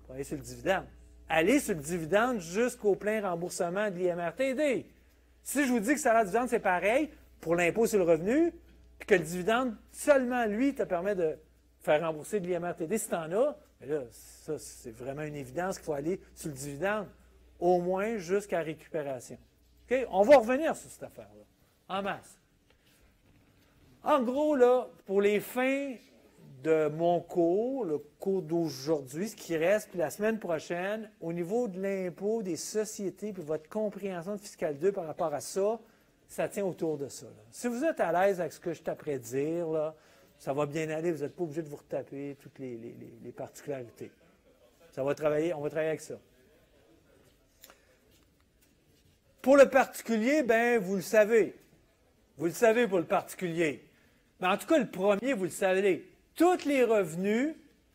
pour aller sur le dividende. Allez sur le dividende jusqu'au plein remboursement de l'I M R T D. Si je vous dis que salaire dividende, c'est pareil pour l'impôt sur le revenu, puis que le dividende, seulement lui, te permet de faire rembourser de l'I M R T D si tu en as, mais là, ça, c'est vraiment une évidence qu'il faut aller sur le dividende, au moins jusqu'à récupération. Okay? On va revenir sur cette affaire-là, en masse. En gros, là, pour les fins de mon cours, le cours d'aujourd'hui, ce qui reste, puis la semaine prochaine, au niveau de l'impôt des sociétés, puis votre compréhension de Fiscal deux par rapport à ça, ça tient autour de ça. Là. Si vous êtes à l'aise avec ce que je t'apprête de dire, là, ça va bien aller, vous n'êtes pas obligé de vous retaper toutes les, les, les, les particularités. Ça va travailler, on va travailler avec ça. Pour le particulier, ben vous le savez. Vous le savez pour le particulier. Mais en tout cas, le premier, vous le savez. Tous les revenus,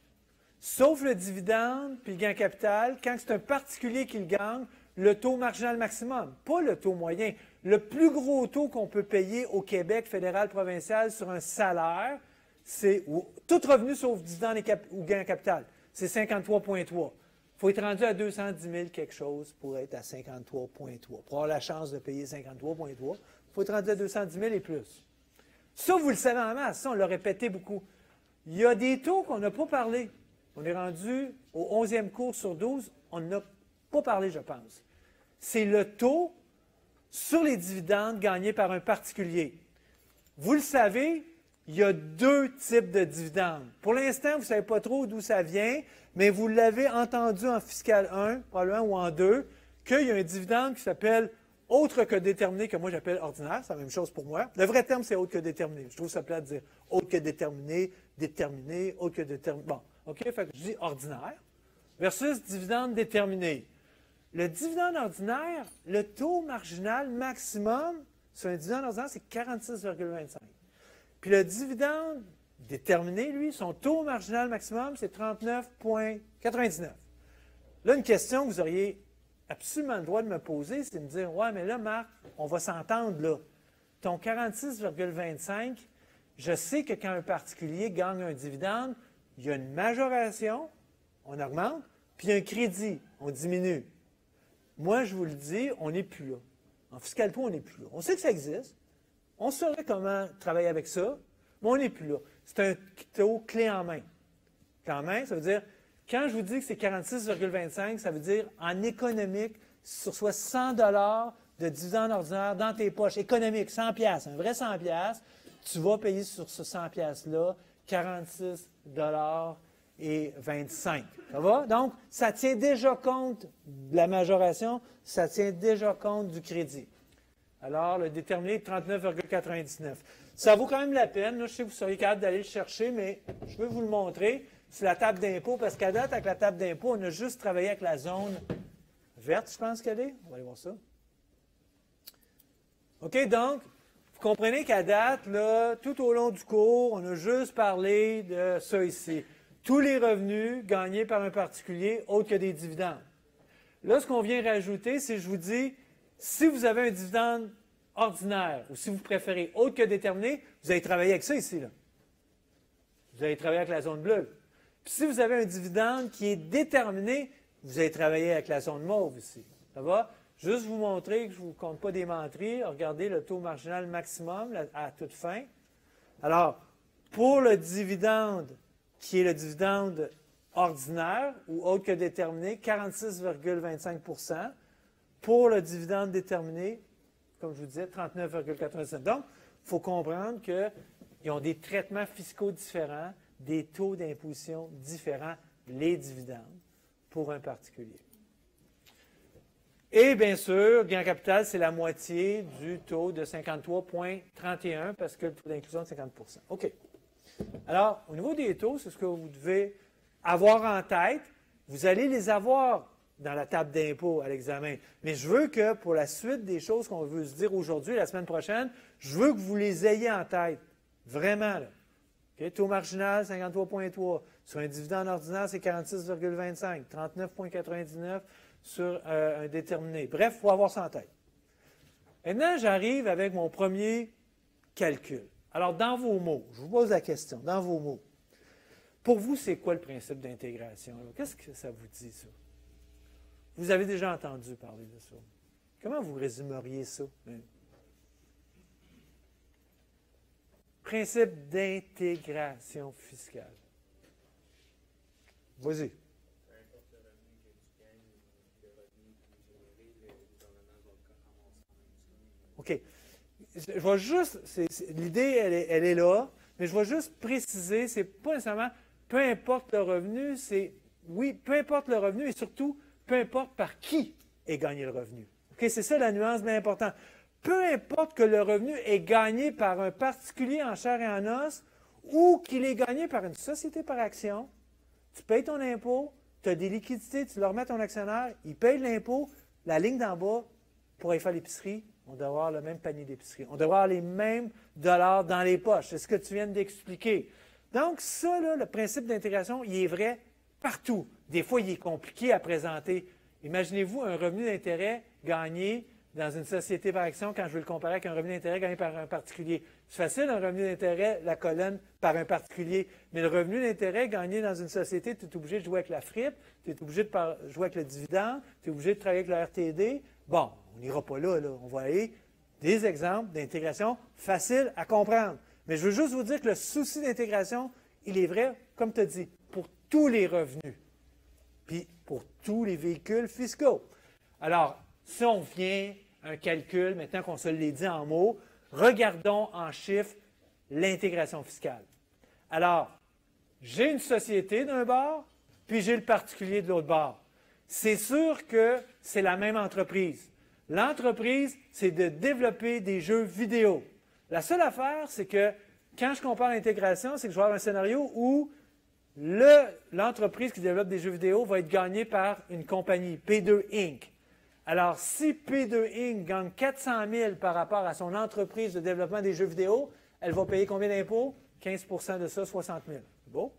sauf le dividende puis le gain capital, quand c'est un particulier qui le gagne, le taux marginal maximum, pas le taux moyen. Le plus gros taux qu'on peut payer au Québec fédéral provincial sur un salaire, c'est tout revenu sauf dividende et cap, ou gain capital, c'est cinquante-trois virgule trois. Il faut être rendu à deux cent dix mille quelque chose pour être à cinquante-trois virgule trois. Pour avoir la chance de payer cinquante-trois virgule trois, il faut être rendu à deux cent dix mille et plus. Ça, vous le savez en masse, ça, on l'a répété beaucoup. Il y a des taux qu'on n'a pas parlé. On est rendu au onzième cours sur douze, on n'a pas parlé, je pense. C'est le taux sur les dividendes gagnés par un particulier. Vous le savez, il y a deux types de dividendes. Pour l'instant, vous ne savez pas trop d'où ça vient, mais vous l'avez entendu en fiscal un, probablement, ou en deux, qu'il y a un dividende qui s'appelle autre que déterminé, que moi j'appelle ordinaire, c'est la même chose pour moi. Le vrai terme, c'est autre que déterminé. Je trouve ça plat de dire autre que déterminé, déterminé, autre que déterminé. Bon, OK, fait que je dis ordinaire versus dividende déterminé. Le dividende ordinaire, le taux marginal maximum sur un dividende ordinaire, c'est quarante-six virgule vingt-cinq. Puis le dividende déterminé, lui, son taux marginal maximum, c'est trente-neuf virgule quatre-vingt-dix-neuf. Là, une question que vous auriez absolument le droit de me poser, c'est de me dire, ouais, mais là, Marc, on va s'entendre là. Ton quarante-six virgule vingt-cinq, je sais que quand un particulier gagne un dividende, il y a une majoration, on augmente, puis il y a un crédit, on diminue. Moi, je vous le dis, on n'est plus là. En fiscal trois, on n'est plus là. On sait que ça existe. On saurait comment travailler avec ça, mais on n'est plus là. C'est un taux clé en main. Clé en main, ça veut dire, quand je vous dis que c'est quarante-six virgule vingt-cinq, ça veut dire, en économique, sur soit cent dollars de dividende ordinaire dans tes poches, économique, cent piastres, un vrai cent piastres, tu vas payer sur ce cent piastres-là quarante-six dollars et vingt-cinq. Ça va? Donc, ça tient déjà compte de la majoration, ça tient déjà compte du crédit. Alors, le déterminé est trente-neuf virgule quatre-vingt-dix-neuf. Ça vaut quand même la peine. Là, je sais que vous seriez capable d'aller le chercher, mais je veux vous le montrer. C'est la table d'impôt, parce qu'à date, avec la table d'impôt, on a juste travaillé avec la zone verte, je pense qu'elle est. On va aller voir ça. OK, donc, vous comprenez qu'à date, là, tout au long du cours, on a juste parlé de ça ici. Tous les revenus gagnés par un particulier, autres que des dividendes. Là, ce qu'on vient rajouter, c'est, je vous dis, si vous avez un dividende ordinaire, ou si vous préférez autre que déterminé, vous allez travailler avec ça ici, là. Vous allez travailler avec la zone bleue. Puis si vous avez un dividende qui est déterminé, vous allez travailler avec la zone mauve ici. Ça va? Juste vous montrer que je ne vous compte pas des menteries. Regardez le taux marginal maximum à toute fin. Alors, pour le dividende, qui est le dividende ordinaire ou autre que déterminé, quarante-six virgule vingt-cinq pour cent. Pour le dividende déterminé, comme je vous disais, trente-neuf virgule quatre-vingt-dix-neuf. Donc, il faut comprendre qu'ils ont des traitements fiscaux différents, des taux d'imposition différents, les dividendes, pour un particulier. Et bien sûr, gain capital, c'est la moitié du taux de cinquante-trois virgule trente et un parce que le taux d'inclusion est cinquante pour cent. OK. Alors, au niveau des taux, c'est ce que vous devez avoir en tête. Vous allez les avoir dans la table d'impôt à l'examen. Mais je veux que pour la suite des choses qu'on veut se dire aujourd'hui, la semaine prochaine, je veux que vous les ayez en tête. Vraiment, là. Okay? Taux marginal, cinquante-trois virgule trois. Sur un dividende ordinaire, c'est quarante-six virgule vingt-cinq. trente-neuf virgule quatre-vingt-dix-neuf sur euh, un déterminé. Bref, il faut avoir ça en tête. Maintenant, j'arrive avec mon premier calcul. Alors, dans vos mots, je vous pose la question, dans vos mots, Pour vous, c'est quoi le principe d'intégration? Qu'est-ce que ça vous dit, ça? Vous avez déjà entendu parler de ça. Comment vous résumeriez ça? Principe d'intégration fiscale. Vas-y. OK. Je vais juste, l'idée, elle est, elle est là, mais je vais juste préciser, c'est pas nécessairement peu importe le revenu, c'est, oui, peu importe le revenu et surtout, peu importe par qui est gagné le revenu. OK, c'est ça la nuance bien importante. Peu importe que le revenu est gagné par un particulier en chair et en os ou qu'il est gagné par une société par action, tu payes ton impôt, tu as des liquidités, tu le remets à ton actionnaire, il paye l'impôt, la ligne d'en bas, pour aller faire l'épicerie, on doit avoir le même panier d'épicerie. On doit avoir les mêmes dollars dans les poches. C'est ce que tu viens d'expliquer. Donc, ça, là, le principe d'intégration, il est vrai partout. Des fois, il est compliqué à présenter. Imaginez-vous un revenu d'intérêt gagné dans une société par action quand je veux le comparer avec un revenu d'intérêt gagné par un particulier. C'est facile, un revenu d'intérêt, la colonne, par un particulier. Mais le revenu d'intérêt gagné dans une société, tu es obligé de jouer avec la fripe, tu es obligé de jouer avec le dividende, tu es obligé de travailler avec le R T D. Bon, on n'ira pas là, là. On va aller des exemples d'intégration faciles à comprendre. Mais je veux juste vous dire que le souci d'intégration, il est vrai, comme tu as dit, pour tous les revenus, puis pour tous les véhicules fiscaux. Alors, si on vient un calcul, maintenant qu'on se l'ait dit en mots, regardons en chiffres l'intégration fiscale. Alors, j'ai une société d'un bord, puis j'ai le particulier de l'autre bord. C'est sûr que c'est la même entreprise. L'entreprise, c'est de développer des jeux vidéo. La seule affaire, c'est que quand je compare l'intégration, c'est que je vais avoir un scénario où l'entreprise qui développe des jeux vidéo va être gagnée par une compagnie, P deux Inc. Alors, si P deux Inc gagne quatre cent mille par rapport à son entreprise de développement des jeux vidéo, elle va payer combien d'impôts? quinze pour cent de ça, soixante mille. Bon.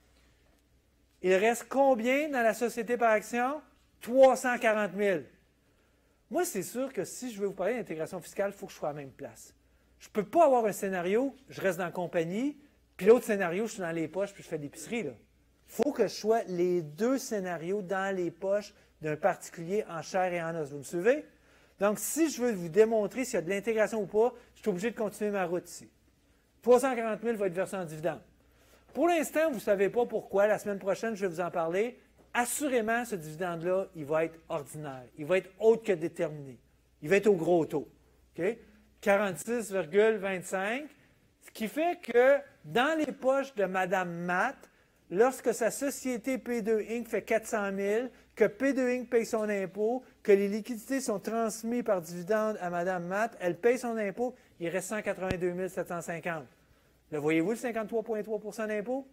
Il reste combien dans la société par action? trois cent quarante mille. Moi, c'est sûr que si je veux vous parler d'intégration fiscale, il faut que je sois à la même place. Je ne peux pas avoir un scénario, je reste dans la compagnie, puis l'autre scénario, je suis dans les poches, puis je fais de l'épicerie. Il faut que je sois les deux scénarios dans les poches d'un particulier en chair et en os. Vous me suivez? Donc, si je veux vous démontrer s'il y a de l'intégration ou pas, je suis obligé de continuer ma route ici. trois cent quarante mille va être versé en dividende. Pour l'instant, vous ne savez pas pourquoi. La semaine prochaine, je vais vous en parler. Assurément, ce dividende-là, il va être ordinaire. Il va être autre que déterminé. Il va être au gros taux. Okay? quarante-six virgule vingt-cinq. Ce qui fait que dans les poches de Mme Matt, lorsque sa société P deux Inc fait quatre cent mille, que P deux Inc paye son impôt, que les liquidités sont transmises par dividende à Mme Matt, elle paye son impôt, il reste cent quatre-vingt-deux mille sept cent cinquante. Le voyez-vous, le cinquante-trois virgule trois pour cent d'impôt?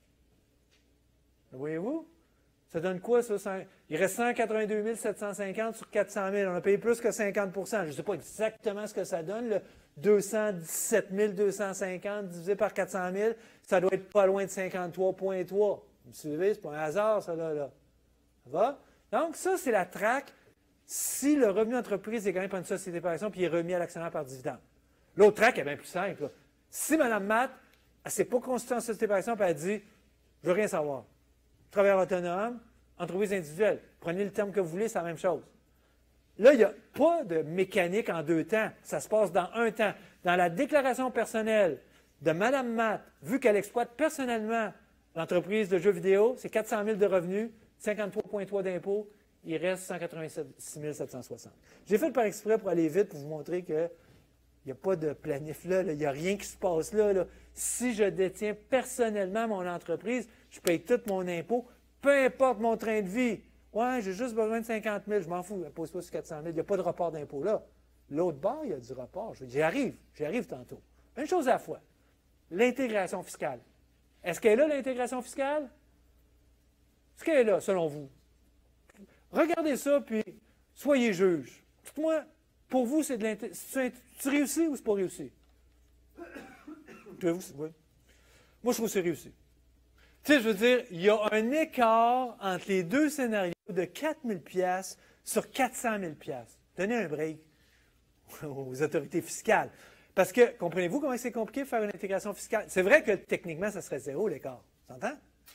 Le voyez-vous? Ça donne quoi, ça? Il reste cent quatre-vingt-deux mille sept cent cinquante sur quatre cent mille. On a payé plus que cinquante pour cent. Je ne sais pas exactement ce que ça donne, le deux cent dix-sept mille deux cent cinquante divisé par quatre cent mille. Ça doit être pas loin de cinquante-trois virgule trois. Vous me suivez? Ce n'est pas un hasard, ça, là. là. Ça va? Donc, ça, c'est la traque si le revenu d'entreprise est gagné par une société par action puis il est remis à l'actionnaire par dividende. L'autre traque est bien plus simple. Là. Si Mme Matt, elle ne s'est pas constituée en société par action et elle dit « Je veux rien savoir ». Travailleur autonome, entreprise individuelle. Prenez le terme que vous voulez, c'est la même chose. Là, il n'y a pas de mécanique en deux temps. Ça se passe dans un temps. Dans la déclaration personnelle de Mme Matt, vu qu'elle exploite personnellement l'entreprise de jeux vidéo, c'est quatre cent mille de revenus, cinquante-trois virgule trois d'impôts, il reste cent quatre-vingt-six mille sept cent soixante. J'ai fait le par exprès pour aller vite pour vous montrer qu'il n'y a pas de planif là, là, il n'y a rien qui se passe là, là. Si je détiens personnellement mon entreprise, je paye tout mon impôt, peu importe mon train de vie. Ouais, j'ai juste besoin de cinquante mille, je m'en fous, je ne pose pas sur quatre cent mille, il n'y a pas de report d'impôt là. L'autre bord, il y a du report. J'y arrive, j'y arrive tantôt. Une chose à la fois. L'intégration fiscale. Est-ce qu'elle est là, l'intégration fiscale? Est-ce qu'elle est là, selon vous? Regardez ça, puis soyez juge. Dites-moi, pour vous, c'est de l'intégration. Tu réussis ou c'est pas réussi? Oui. Moi, je trouve que c'est réussi. Tu sais, je veux dire, il y a un écart entre les deux scénarios de quatre mille dollars sur quatre cent mille dollars. Donnez un break aux autorités fiscales. Parce que, comprenez-vous comment c'est compliqué de faire une intégration fiscale? C'est vrai que techniquement, ça serait zéro l'écart. Tu entends?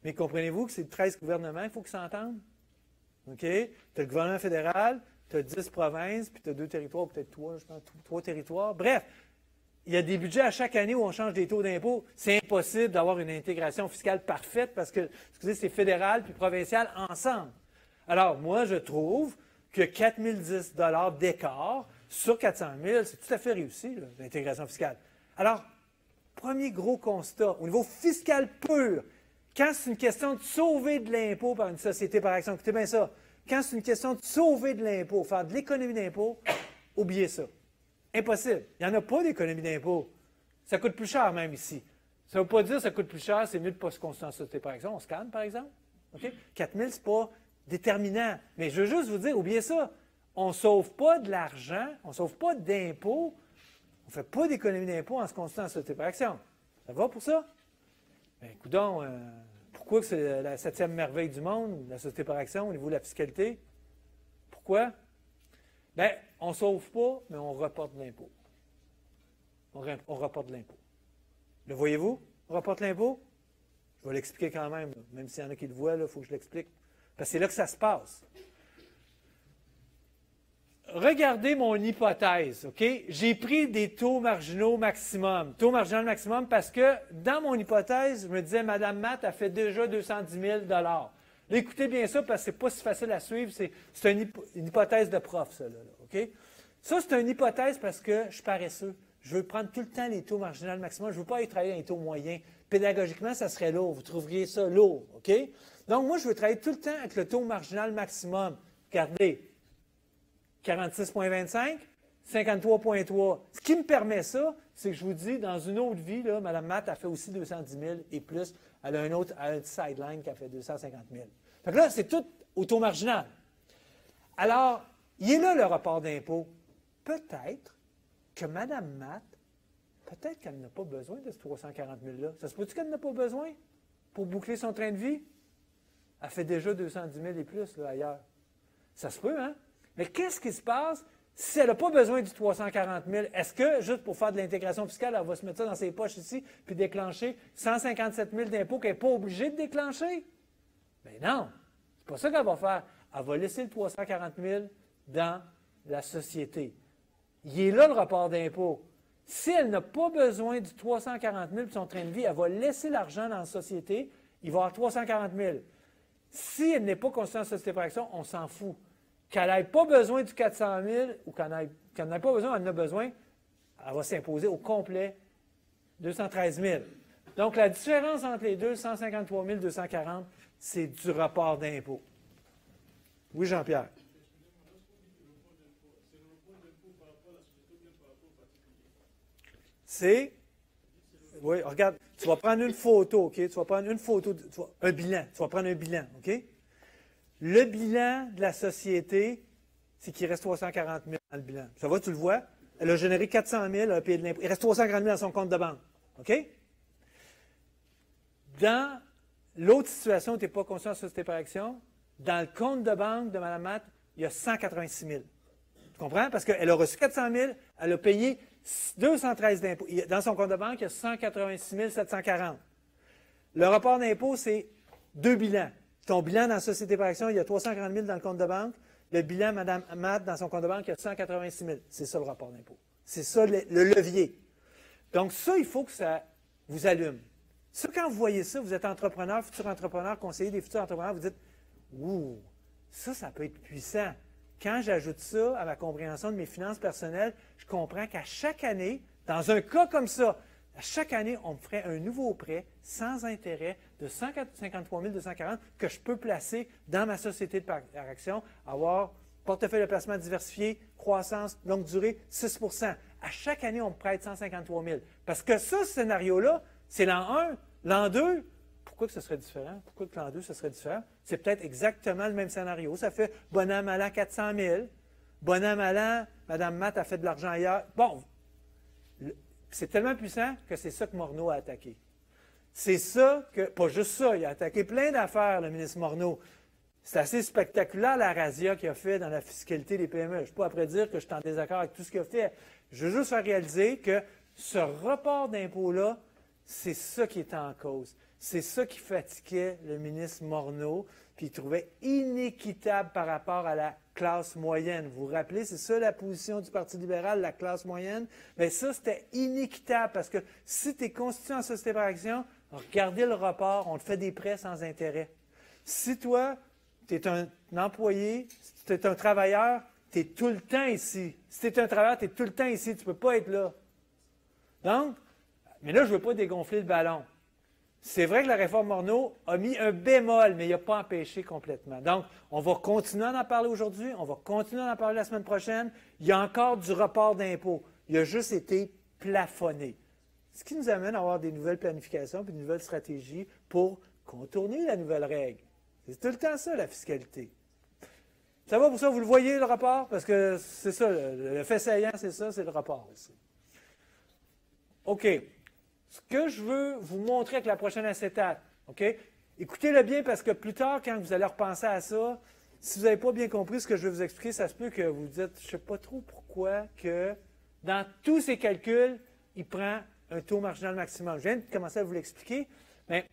Mais comprenez-vous que c'est treize gouvernements, il faut qu'ils s'entendent. OK? Tu as le gouvernement fédéral, tu as dix provinces, puis tu as deux territoires, peut-être trois, je pense, trois territoires. Bref, il y a des budgets à chaque année où on change des taux d'impôt. C'est impossible d'avoir une intégration fiscale parfaite parce que, excusez, c'est fédéral puis provincial ensemble. Alors, moi, je trouve que quatre mille dix dollars d'écart sur quatre cent mille, c'est tout à fait réussi, l'intégration fiscale. Alors, premier gros constat, au niveau fiscal pur, quand c'est une question de sauver de l'impôt par une société par action, écoutez bien ça, quand c'est une question de sauver de l'impôt, faire de l'économie d'impôt, oubliez ça. Impossible. Il n'y en a pas d'économie d'impôt. Ça coûte plus cher même ici. Ça ne veut pas dire que ça coûte plus cher, c'est mieux de ne pas se constituer en société par action. On se calme, par exemple. Okay? quatre mille, ce n'est pas déterminant. Mais je veux juste vous dire, oubliez ça. On ne sauve pas de l'argent, on ne sauve pas d'impôts, on ne fait pas d'économie d'impôt en se constituant en société par action. Ça va pour ça? Bien, coudonc, euh, pourquoi que c'est la septième merveille du monde, la société par action, au niveau de la fiscalité? Pourquoi? Bien, on ne sauve pas, mais on reporte de l'impôt. On, on reporte de l'impôt. Le voyez-vous? On reporte l'impôt? Je vais l'expliquer quand même, là. Même s'il y en a qui le voient, il faut que je l'explique. Parce que c'est là que ça se passe. Regardez mon hypothèse, OK? J'ai pris des taux marginaux maximum. Taux marginal maximum parce que dans mon hypothèse, je me disais, Mme Matt a fait déjà deux cent dix mille dollars. Là, écoutez bien ça parce que ce n'est pas si facile à suivre. C'est une, hypo, une hypothèse de prof, ça, là, là, OK? Ça, c'est une hypothèse parce que je suis paresseux. Je veux prendre tout le temps les taux marginaux maximum. Je ne veux pas aller travailler dans les taux moyens. Pédagogiquement, ça serait lourd. Vous trouveriez ça lourd, OK? Donc, moi, je veux travailler tout le temps avec le taux marginal maximum. Regardez, quarante-six virgule vingt-cinq, cinquante-trois virgule trois. Ce qui me permet ça, c'est que je vous dis, dans une autre vie, là, Mme Matt a fait aussi deux cent dix mille et plus. Elle a un autre un sideline qui a fait deux cent cinquante mille. Fait que là, c'est tout au taux marginal. Alors, il est là le report d'impôt. Peut-être que Mme Matt, peut-être qu'elle n'a pas besoin de ce trois cent quarante mille-là. Ça se peut-tu qu'elle n'a pas besoin pour boucler son train de vie? Elle fait déjà deux cent dix mille et plus là, ailleurs. Ça se peut, hein? Mais qu'est-ce qui se passe si elle n'a pas besoin du trois cent quarante mille? Est-ce que, juste pour faire de l'intégration fiscale, elle va se mettre ça dans ses poches ici puis déclencher cent cinquante-sept mille d'impôts qu'elle n'est pas obligée de déclencher? Bien non, c'est pas ça qu'elle va faire. Elle va laisser le trois cent quarante mille dans la société. Il est là le rapport d'impôt. Si elle n'a pas besoin du trois cent quarante mille pour son train de vie, elle va laisser l'argent dans la société, il va y avoir trois cent quarante mille. Si elle n'est pas constituée en société par action, on s'en fout. Qu'elle n'ait pas besoin du quatre cent mille ou qu'elle n'en ait pas besoin, elle en a besoin, elle va s'imposer au complet deux cent treize mille. Donc, la différence entre les deux, cent cinquante-trois mille deux cent quarante, c'est du rapport d'impôt. Oui, Jean-Pierre. C'est, oui, regarde, tu vas prendre une photo, OK? Tu vas prendre une photo, de, tu vas, un bilan, tu vas prendre un bilan, OK? Le bilan de la société, c'est qu'il reste trois cent quarante mille dans le bilan. Ça va, tu le vois? Elle a généré quatre cent mille, elle a payé de l'impôt. Il reste trois cent quarante mille dans son compte de banque, OK? Dans l'autre situation où tu n'es pas conscient de société par action, dans le compte de banque de Mme Matt, il y a cent quatre-vingt-six mille. Tu comprends? Parce qu'elle a reçu quatre cent mille, elle a payé deux cent treize d'impôts. Dans son compte de banque, il y a cent quatre-vingt-six mille sept cent quarante. Le rapport d'impôt, c'est deux bilans. Ton bilan dans la société par action, il y a trois cent quarante mille dans le compte de banque. Le bilan, Mme Matt, dans son compte de banque, il y a cent quatre-vingt-six mille. C'est ça le rapport d'impôt. C'est ça le, le levier. Donc ça, il faut que ça vous allume. Ça, quand vous voyez ça, vous êtes entrepreneur, futur entrepreneur, conseiller des futurs entrepreneurs, vous dites « Ouh, ça, ça peut être puissant. » Quand j'ajoute ça à ma compréhension de mes finances personnelles, je comprends qu'à chaque année, dans un cas comme ça, à chaque année, on me ferait un nouveau prêt sans intérêt de cent cinquante-trois mille deux cent quarante que je peux placer dans ma société de par action, avoir portefeuille de placement diversifié, croissance, longue durée, six pour cent. À chaque année, on me prête cent cinquante-trois mille. Parce que ça, ce scénario-là, c'est l'an un, l'an deux. Pourquoi que ce serait différent? Pourquoi que l'an deux, ce serait différent? C'est peut-être exactement le même scénario. Ça fait bon an, mal an, quatre cent mille. Bon an, mal an, Mme Matt a fait de l'argent ailleurs. Bon, c'est tellement puissant que c'est ça que Morneau a attaqué. C'est ça que, pas juste ça, il a attaqué plein d'affaires, le ministre Morneau. C'est assez spectaculaire la razzia qu'il a fait dans la fiscalité des P M E. Je ne suis pas après dire que je suis en désaccord avec tout ce qu'il a fait. Je veux juste faire réaliser que ce report d'impôt-là, C'est ça qui était en cause. C'est ça qui fatiguait le ministre Morneau, puis il trouvait inéquitable par rapport à la classe moyenne. Vous vous rappelez, c'est ça la position du Parti libéral, la classe moyenne? Bien ça, c'était inéquitable parce que si tu es constitué en société par action, regardez le rapport, on te fait des prêts sans intérêt. Si toi, tu es un employé, si tu es un travailleur, tu es tout le temps ici. Si tu es un travailleur, tu es tout le temps ici, tu ne peux pas être là. Donc, mais là, je ne veux pas dégonfler le ballon. C'est vrai que la réforme Morneau a mis un bémol, mais il n'a pas empêché complètement. Donc, on va continuer à en parler aujourd'hui, on va continuer à en parler la semaine prochaine. Il y a encore du report d'impôts. Il a juste été plafonné. Ce qui nous amène à avoir des nouvelles planifications et des nouvelles stratégies pour contourner la nouvelle règle. C'est tout le temps ça, la fiscalité. Ça va pour ça? Vous le voyez, le rapport? Parce que c'est ça, le, le fait saillant, c'est ça, c'est le rapport ici. OK. Ce que je veux vous montrer avec la prochaine acétate, OK? Écoutez-le bien parce que plus tard, quand vous allez repenser à ça, si vous n'avez pas bien compris ce que je vais vous expliquer, ça se peut que vous dites, je ne sais pas trop pourquoi que dans tous ces calculs, il prend un taux marginal maximum. Je viens de commencer à vous l'expliquer, mais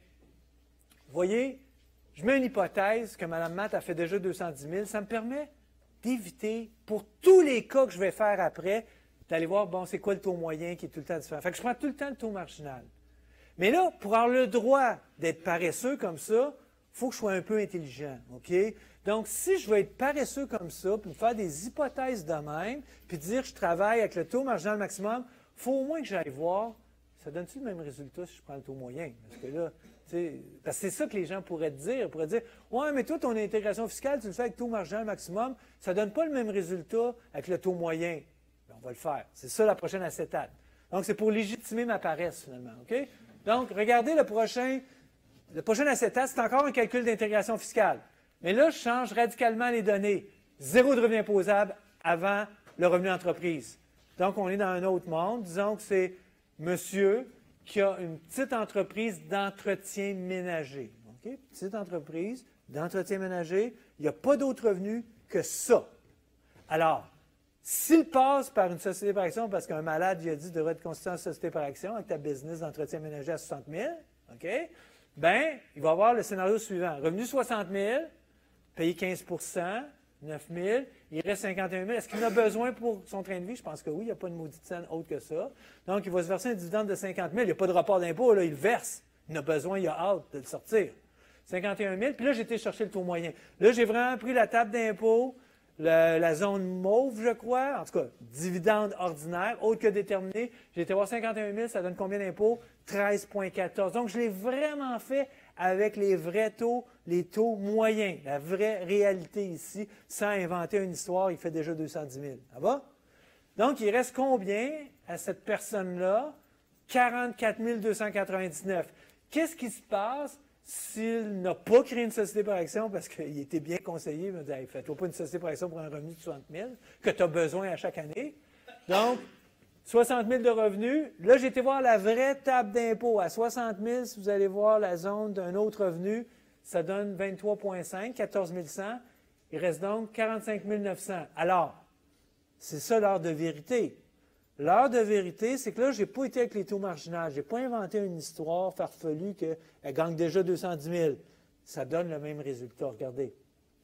vous voyez, je mets une hypothèse que Mme Matt a fait déjà deux cent dix mille. Ça me permet d'éviter, pour tous les cas que je vais faire après, d'aller voir, bon, c'est quoi le taux moyen qui est tout le temps différent. Fait que je prends tout le temps le taux marginal. Mais là, pour avoir le droit d'être paresseux comme ça, il faut que je sois un peu intelligent, OK? Donc, si je veux être paresseux comme ça, puis me faire des hypothèses de même, puis dire que je travaille avec le taux marginal maximum, il faut au moins que j'aille voir, ça donne-tu le même résultat si je prends le taux moyen? Parce que là, tu sais, parce que c'est ça que les gens pourraient te dire. Ils pourraient dire, ouais, mais toi, ton intégration fiscale, tu le fais avec taux marginal maximum, ça ne donne pas le même résultat avec le taux moyen. On va le faire. C'est ça la prochaine acétate. Donc, c'est pour légitimer ma paresse, finalement. OK? Donc, regardez le prochain, le prochain acétate, c'est encore un calcul d'intégration fiscale. Mais là, je change radicalement les données. Zéro de revenu imposable avant le revenu d'entreprise. Donc, on est dans un autre monde. Disons que c'est monsieur qui a une petite entreprise d'entretien ménager. OK? Petite entreprise d'entretien ménager. Il n'y a pas d'autre revenu que ça. Alors, s'il passe par une société par action, parce qu'un malade lui a dit de devrait être constitué en société par action avec ta business d'entretien ménager à soixante mille, OK? Bien, il va avoir le scénario suivant. Revenu soixante mille, payer quinze pour cent, neuf mille, il reste cinquante et un mille. Est-ce qu'il en a besoin pour son train de vie? Je pense que oui, il n'y a pas de maudite scène autre que ça. Donc, il va se verser un dividende de cinquante mille. Il n'y a pas de rapport d'impôt, là, il le verse. Il en a besoin, il a hâte de le sortir. cinquante et un mille, puis là, j'ai été chercher le taux moyen. Là, j'ai vraiment pris la table d'impôt, La, la zone mauve, je crois, en tout cas, dividende ordinaire, autre que déterminé. J'ai été voir cinquante et un mille, ça donne combien d'impôts? treize virgule quatorze. Donc, je l'ai vraiment fait avec les vrais taux, les taux moyens, la vraie réalité ici, sans inventer une histoire, il fait déjà deux cent dix mille. Ça va? Donc, il reste combien à cette personne-là? quarante-quatre mille deux cent quatre-vingt-dix-neuf. Qu'est-ce qui se passe s'il n'a pas créé une société par action parce qu'il était bien conseillé? Il m'a dit, hey, fais-toi pas une société par action pour un revenu de soixante mille que tu as besoin à chaque année. Donc, soixante mille de revenus. Là, j'ai été voir la vraie table d'impôt. À soixante mille, si vous allez voir la zone d'un autre revenu, ça donne vingt-trois virgule cinq, quatorze mille cent. Il reste donc quarante-cinq mille neuf cents. Alors, c'est ça l'heure de vérité. L'heure de vérité, c'est que là, je n'ai pas été avec les taux marginaux. Je n'ai pas inventé une histoire farfelue qu'elle gagne déjà deux cent dix mille. Ça donne le même résultat. Regardez.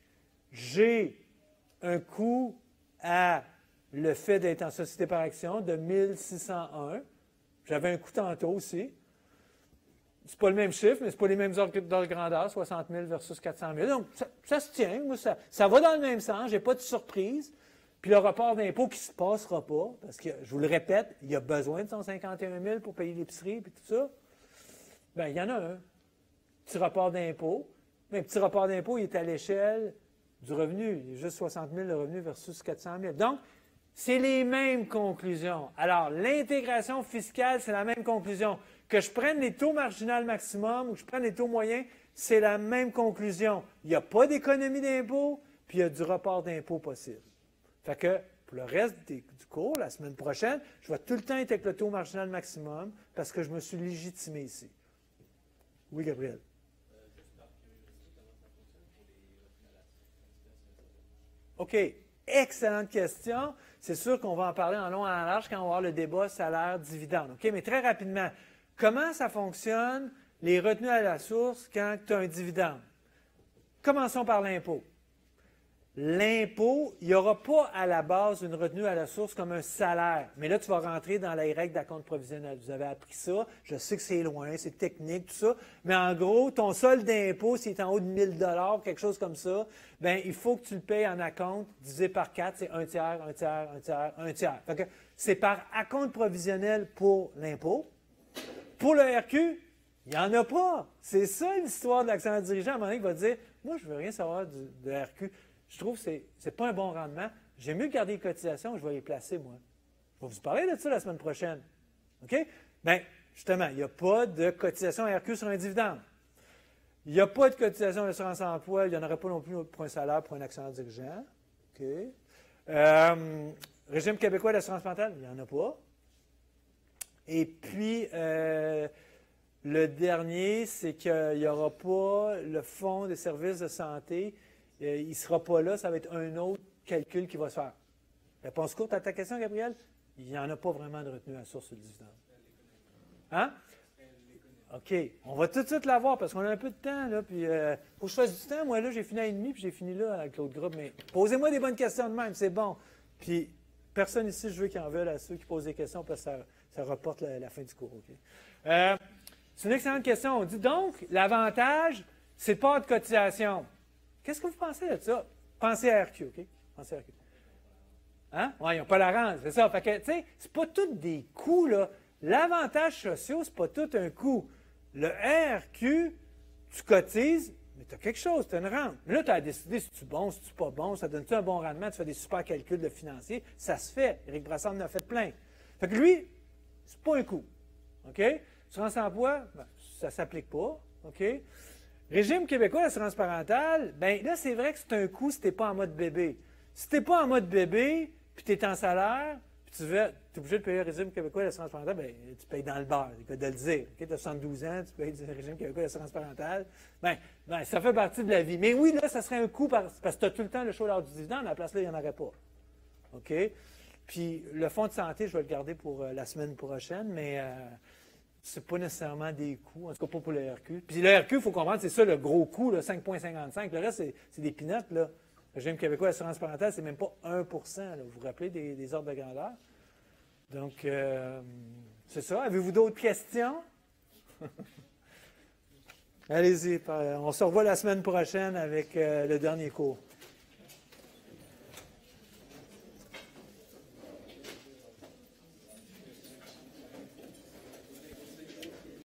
J'ai un coût à le fait d'être en société par action de mille six cent un. J'avais un coût tantôt aussi. C'est pas le même chiffre, mais ce pas les mêmes ordres de grandeur, soixante mille versus quatre cent mille. Donc, ça, ça se tient. Moi, ça, ça va dans le même sens. Je n'ai pas de surprise. Puis le report d'impôt qui ne se passera pas, parce que, je vous le répète, il y a besoin de cent cinquante et un mille pour payer l'épicerie et tout ça. Bien, il y en a un. Petit report d'impôt. Mais un petit report d'impôt, il est à l'échelle du revenu. Il y a juste soixante mille de revenu versus quatre cent mille. Donc, c'est les mêmes conclusions. Alors, l'intégration fiscale, c'est la même conclusion. Que je prenne les taux marginaux maximum ou que je prenne les taux moyens, c'est la même conclusion. Il n'y a pas d'économie d'impôt, puis il y a du report d'impôt possible. Fait que, pour le reste des, du cours, la semaine prochaine, je vais tout le temps être avec le taux marginal maximum parce que je me suis légitimé ici. Oui, Gabriel? Euh, juste par curiosité, comment ça fonctionne pour les revenus à la OK. Excellente question. C'est sûr qu'on va en parler en long et en large quand on va avoir le débat salaire-dividende. OK? Mais très rapidement, comment ça fonctionne, les retenues à la source, quand tu as un dividende? Commençons par l'impôt. L'impôt, il n'y aura pas à la base une retenue à la source comme un salaire. Mais là, tu vas rentrer dans les règles d'acompte provisionnel. Vous avez appris ça. Je sais que c'est loin, c'est technique, tout ça. Mais en gros, ton solde d'impôt, s'il est en haut de mille dollars, quelque chose comme ça, bien, il faut que tu le payes en acompte divisé par quatre. C'est un tiers, un tiers, un tiers, un tiers. Fait que c'est par acompte provisionnel pour l'impôt. Pour le R Q, il n'y en a pas. C'est ça l'histoire de l'actionnaire dirigeant. À un moment donné, il va dire, moi, je ne veux rien savoir du, de R Q. Je trouve que ce n'est pas un bon rendement. J'aime mieux garder les cotisations, je vais les placer, moi. Je vais vous parler de ça la semaine prochaine. OK? Bien, justement, il n'y a pas de cotisation R Q sur un dividende. Il n'y a pas de cotisation d'assurance emploi. Il n'y en aurait pas non plus pour un salaire pour un actionnaire dirigeant. OK? Euh, régime québécois d'assurance mentale, il n'y en a pas. Et puis, euh, le dernier, c'est qu'il n'y aura pas le fonds des services de santé. Euh, il ne sera pas là, ça va être un autre calcul qui va se faire. Réponse courte à ta question, Gabriel? Il n'y en a pas vraiment de retenue à source sur le dividende. Hein? OK. On va tout de suite la voir parce qu'on a un peu de temps. Là, puis, euh, faut que je fasse du temps. Moi, là, j'ai fini à une demi puis j'ai fini là avec l'autre groupe. Mais posez-moi des bonnes questions de même, c'est bon. Puis, personne ici, je veux qu'ils en veulent à ceux qui posent des questions parce que ça, ça reporte la, la fin du cours. OK? Euh, c'est une excellente question. On dit donc, l'avantage, c'est le port de cotisation. Qu'est-ce que vous pensez de ça? Pensez à R Q, OK? Pensez à R Q. Hein? Oui, ils n'ont pas la rente, c'est ça. Fait que, tu sais, c'est pas tous des coûts, là. L'avantage social, c'est pas tout un coût. Le R Q, tu cotises, mais tu as quelque chose, tu as une rente. Mais là, tu as décidé si tu es bon, si tu n'es pas bon, ça donne-tu un bon rendement, tu fais des super calculs de financier. Ça se fait. Éric Brassard en a fait plein. Fait que lui, c'est pas un coût. OK? Assurance emploi, ben, ça ne s'applique pas. OK? Régime québécois d'assurance parentale, bien là, c'est vrai que c'est un coût si tu n'es pas en mode bébé. Si tu n'es pas en mode bébé, puis tu es en salaire, puis tu es obligé de payer le régime québécois d'assurance parentale, bien, tu payes dans le beurre, il faut de le dire. Okay? Tu as soixante-douze ans, tu payes le régime québécois d'assurance parentale. Bien, ben, ça fait partie de la vie. Mais oui, là, ça serait un coût parce, parce que tu as tout le temps le show lors du dividende, à la place là, il n'y en aurait pas. OK? Puis le fonds de santé, je vais le garder pour euh, la semaine prochaine, mais euh, ce n'est pas nécessairement des coûts, en tout cas pas pour le R Q. Puis le R Q, il faut comprendre, c'est ça le gros coût, cinq virgule cinquante-cinq. Le reste, c'est des pinottes. Là. Le régime québécois d'assurance parentale, c'est même pas un pour cent. Là. Vous vous rappelez des, des ordres de grandeur? Donc, euh, c'est ça. Avez-vous d'autres questions? Allez-y. On se revoit la semaine prochaine avec euh, le dernier cours.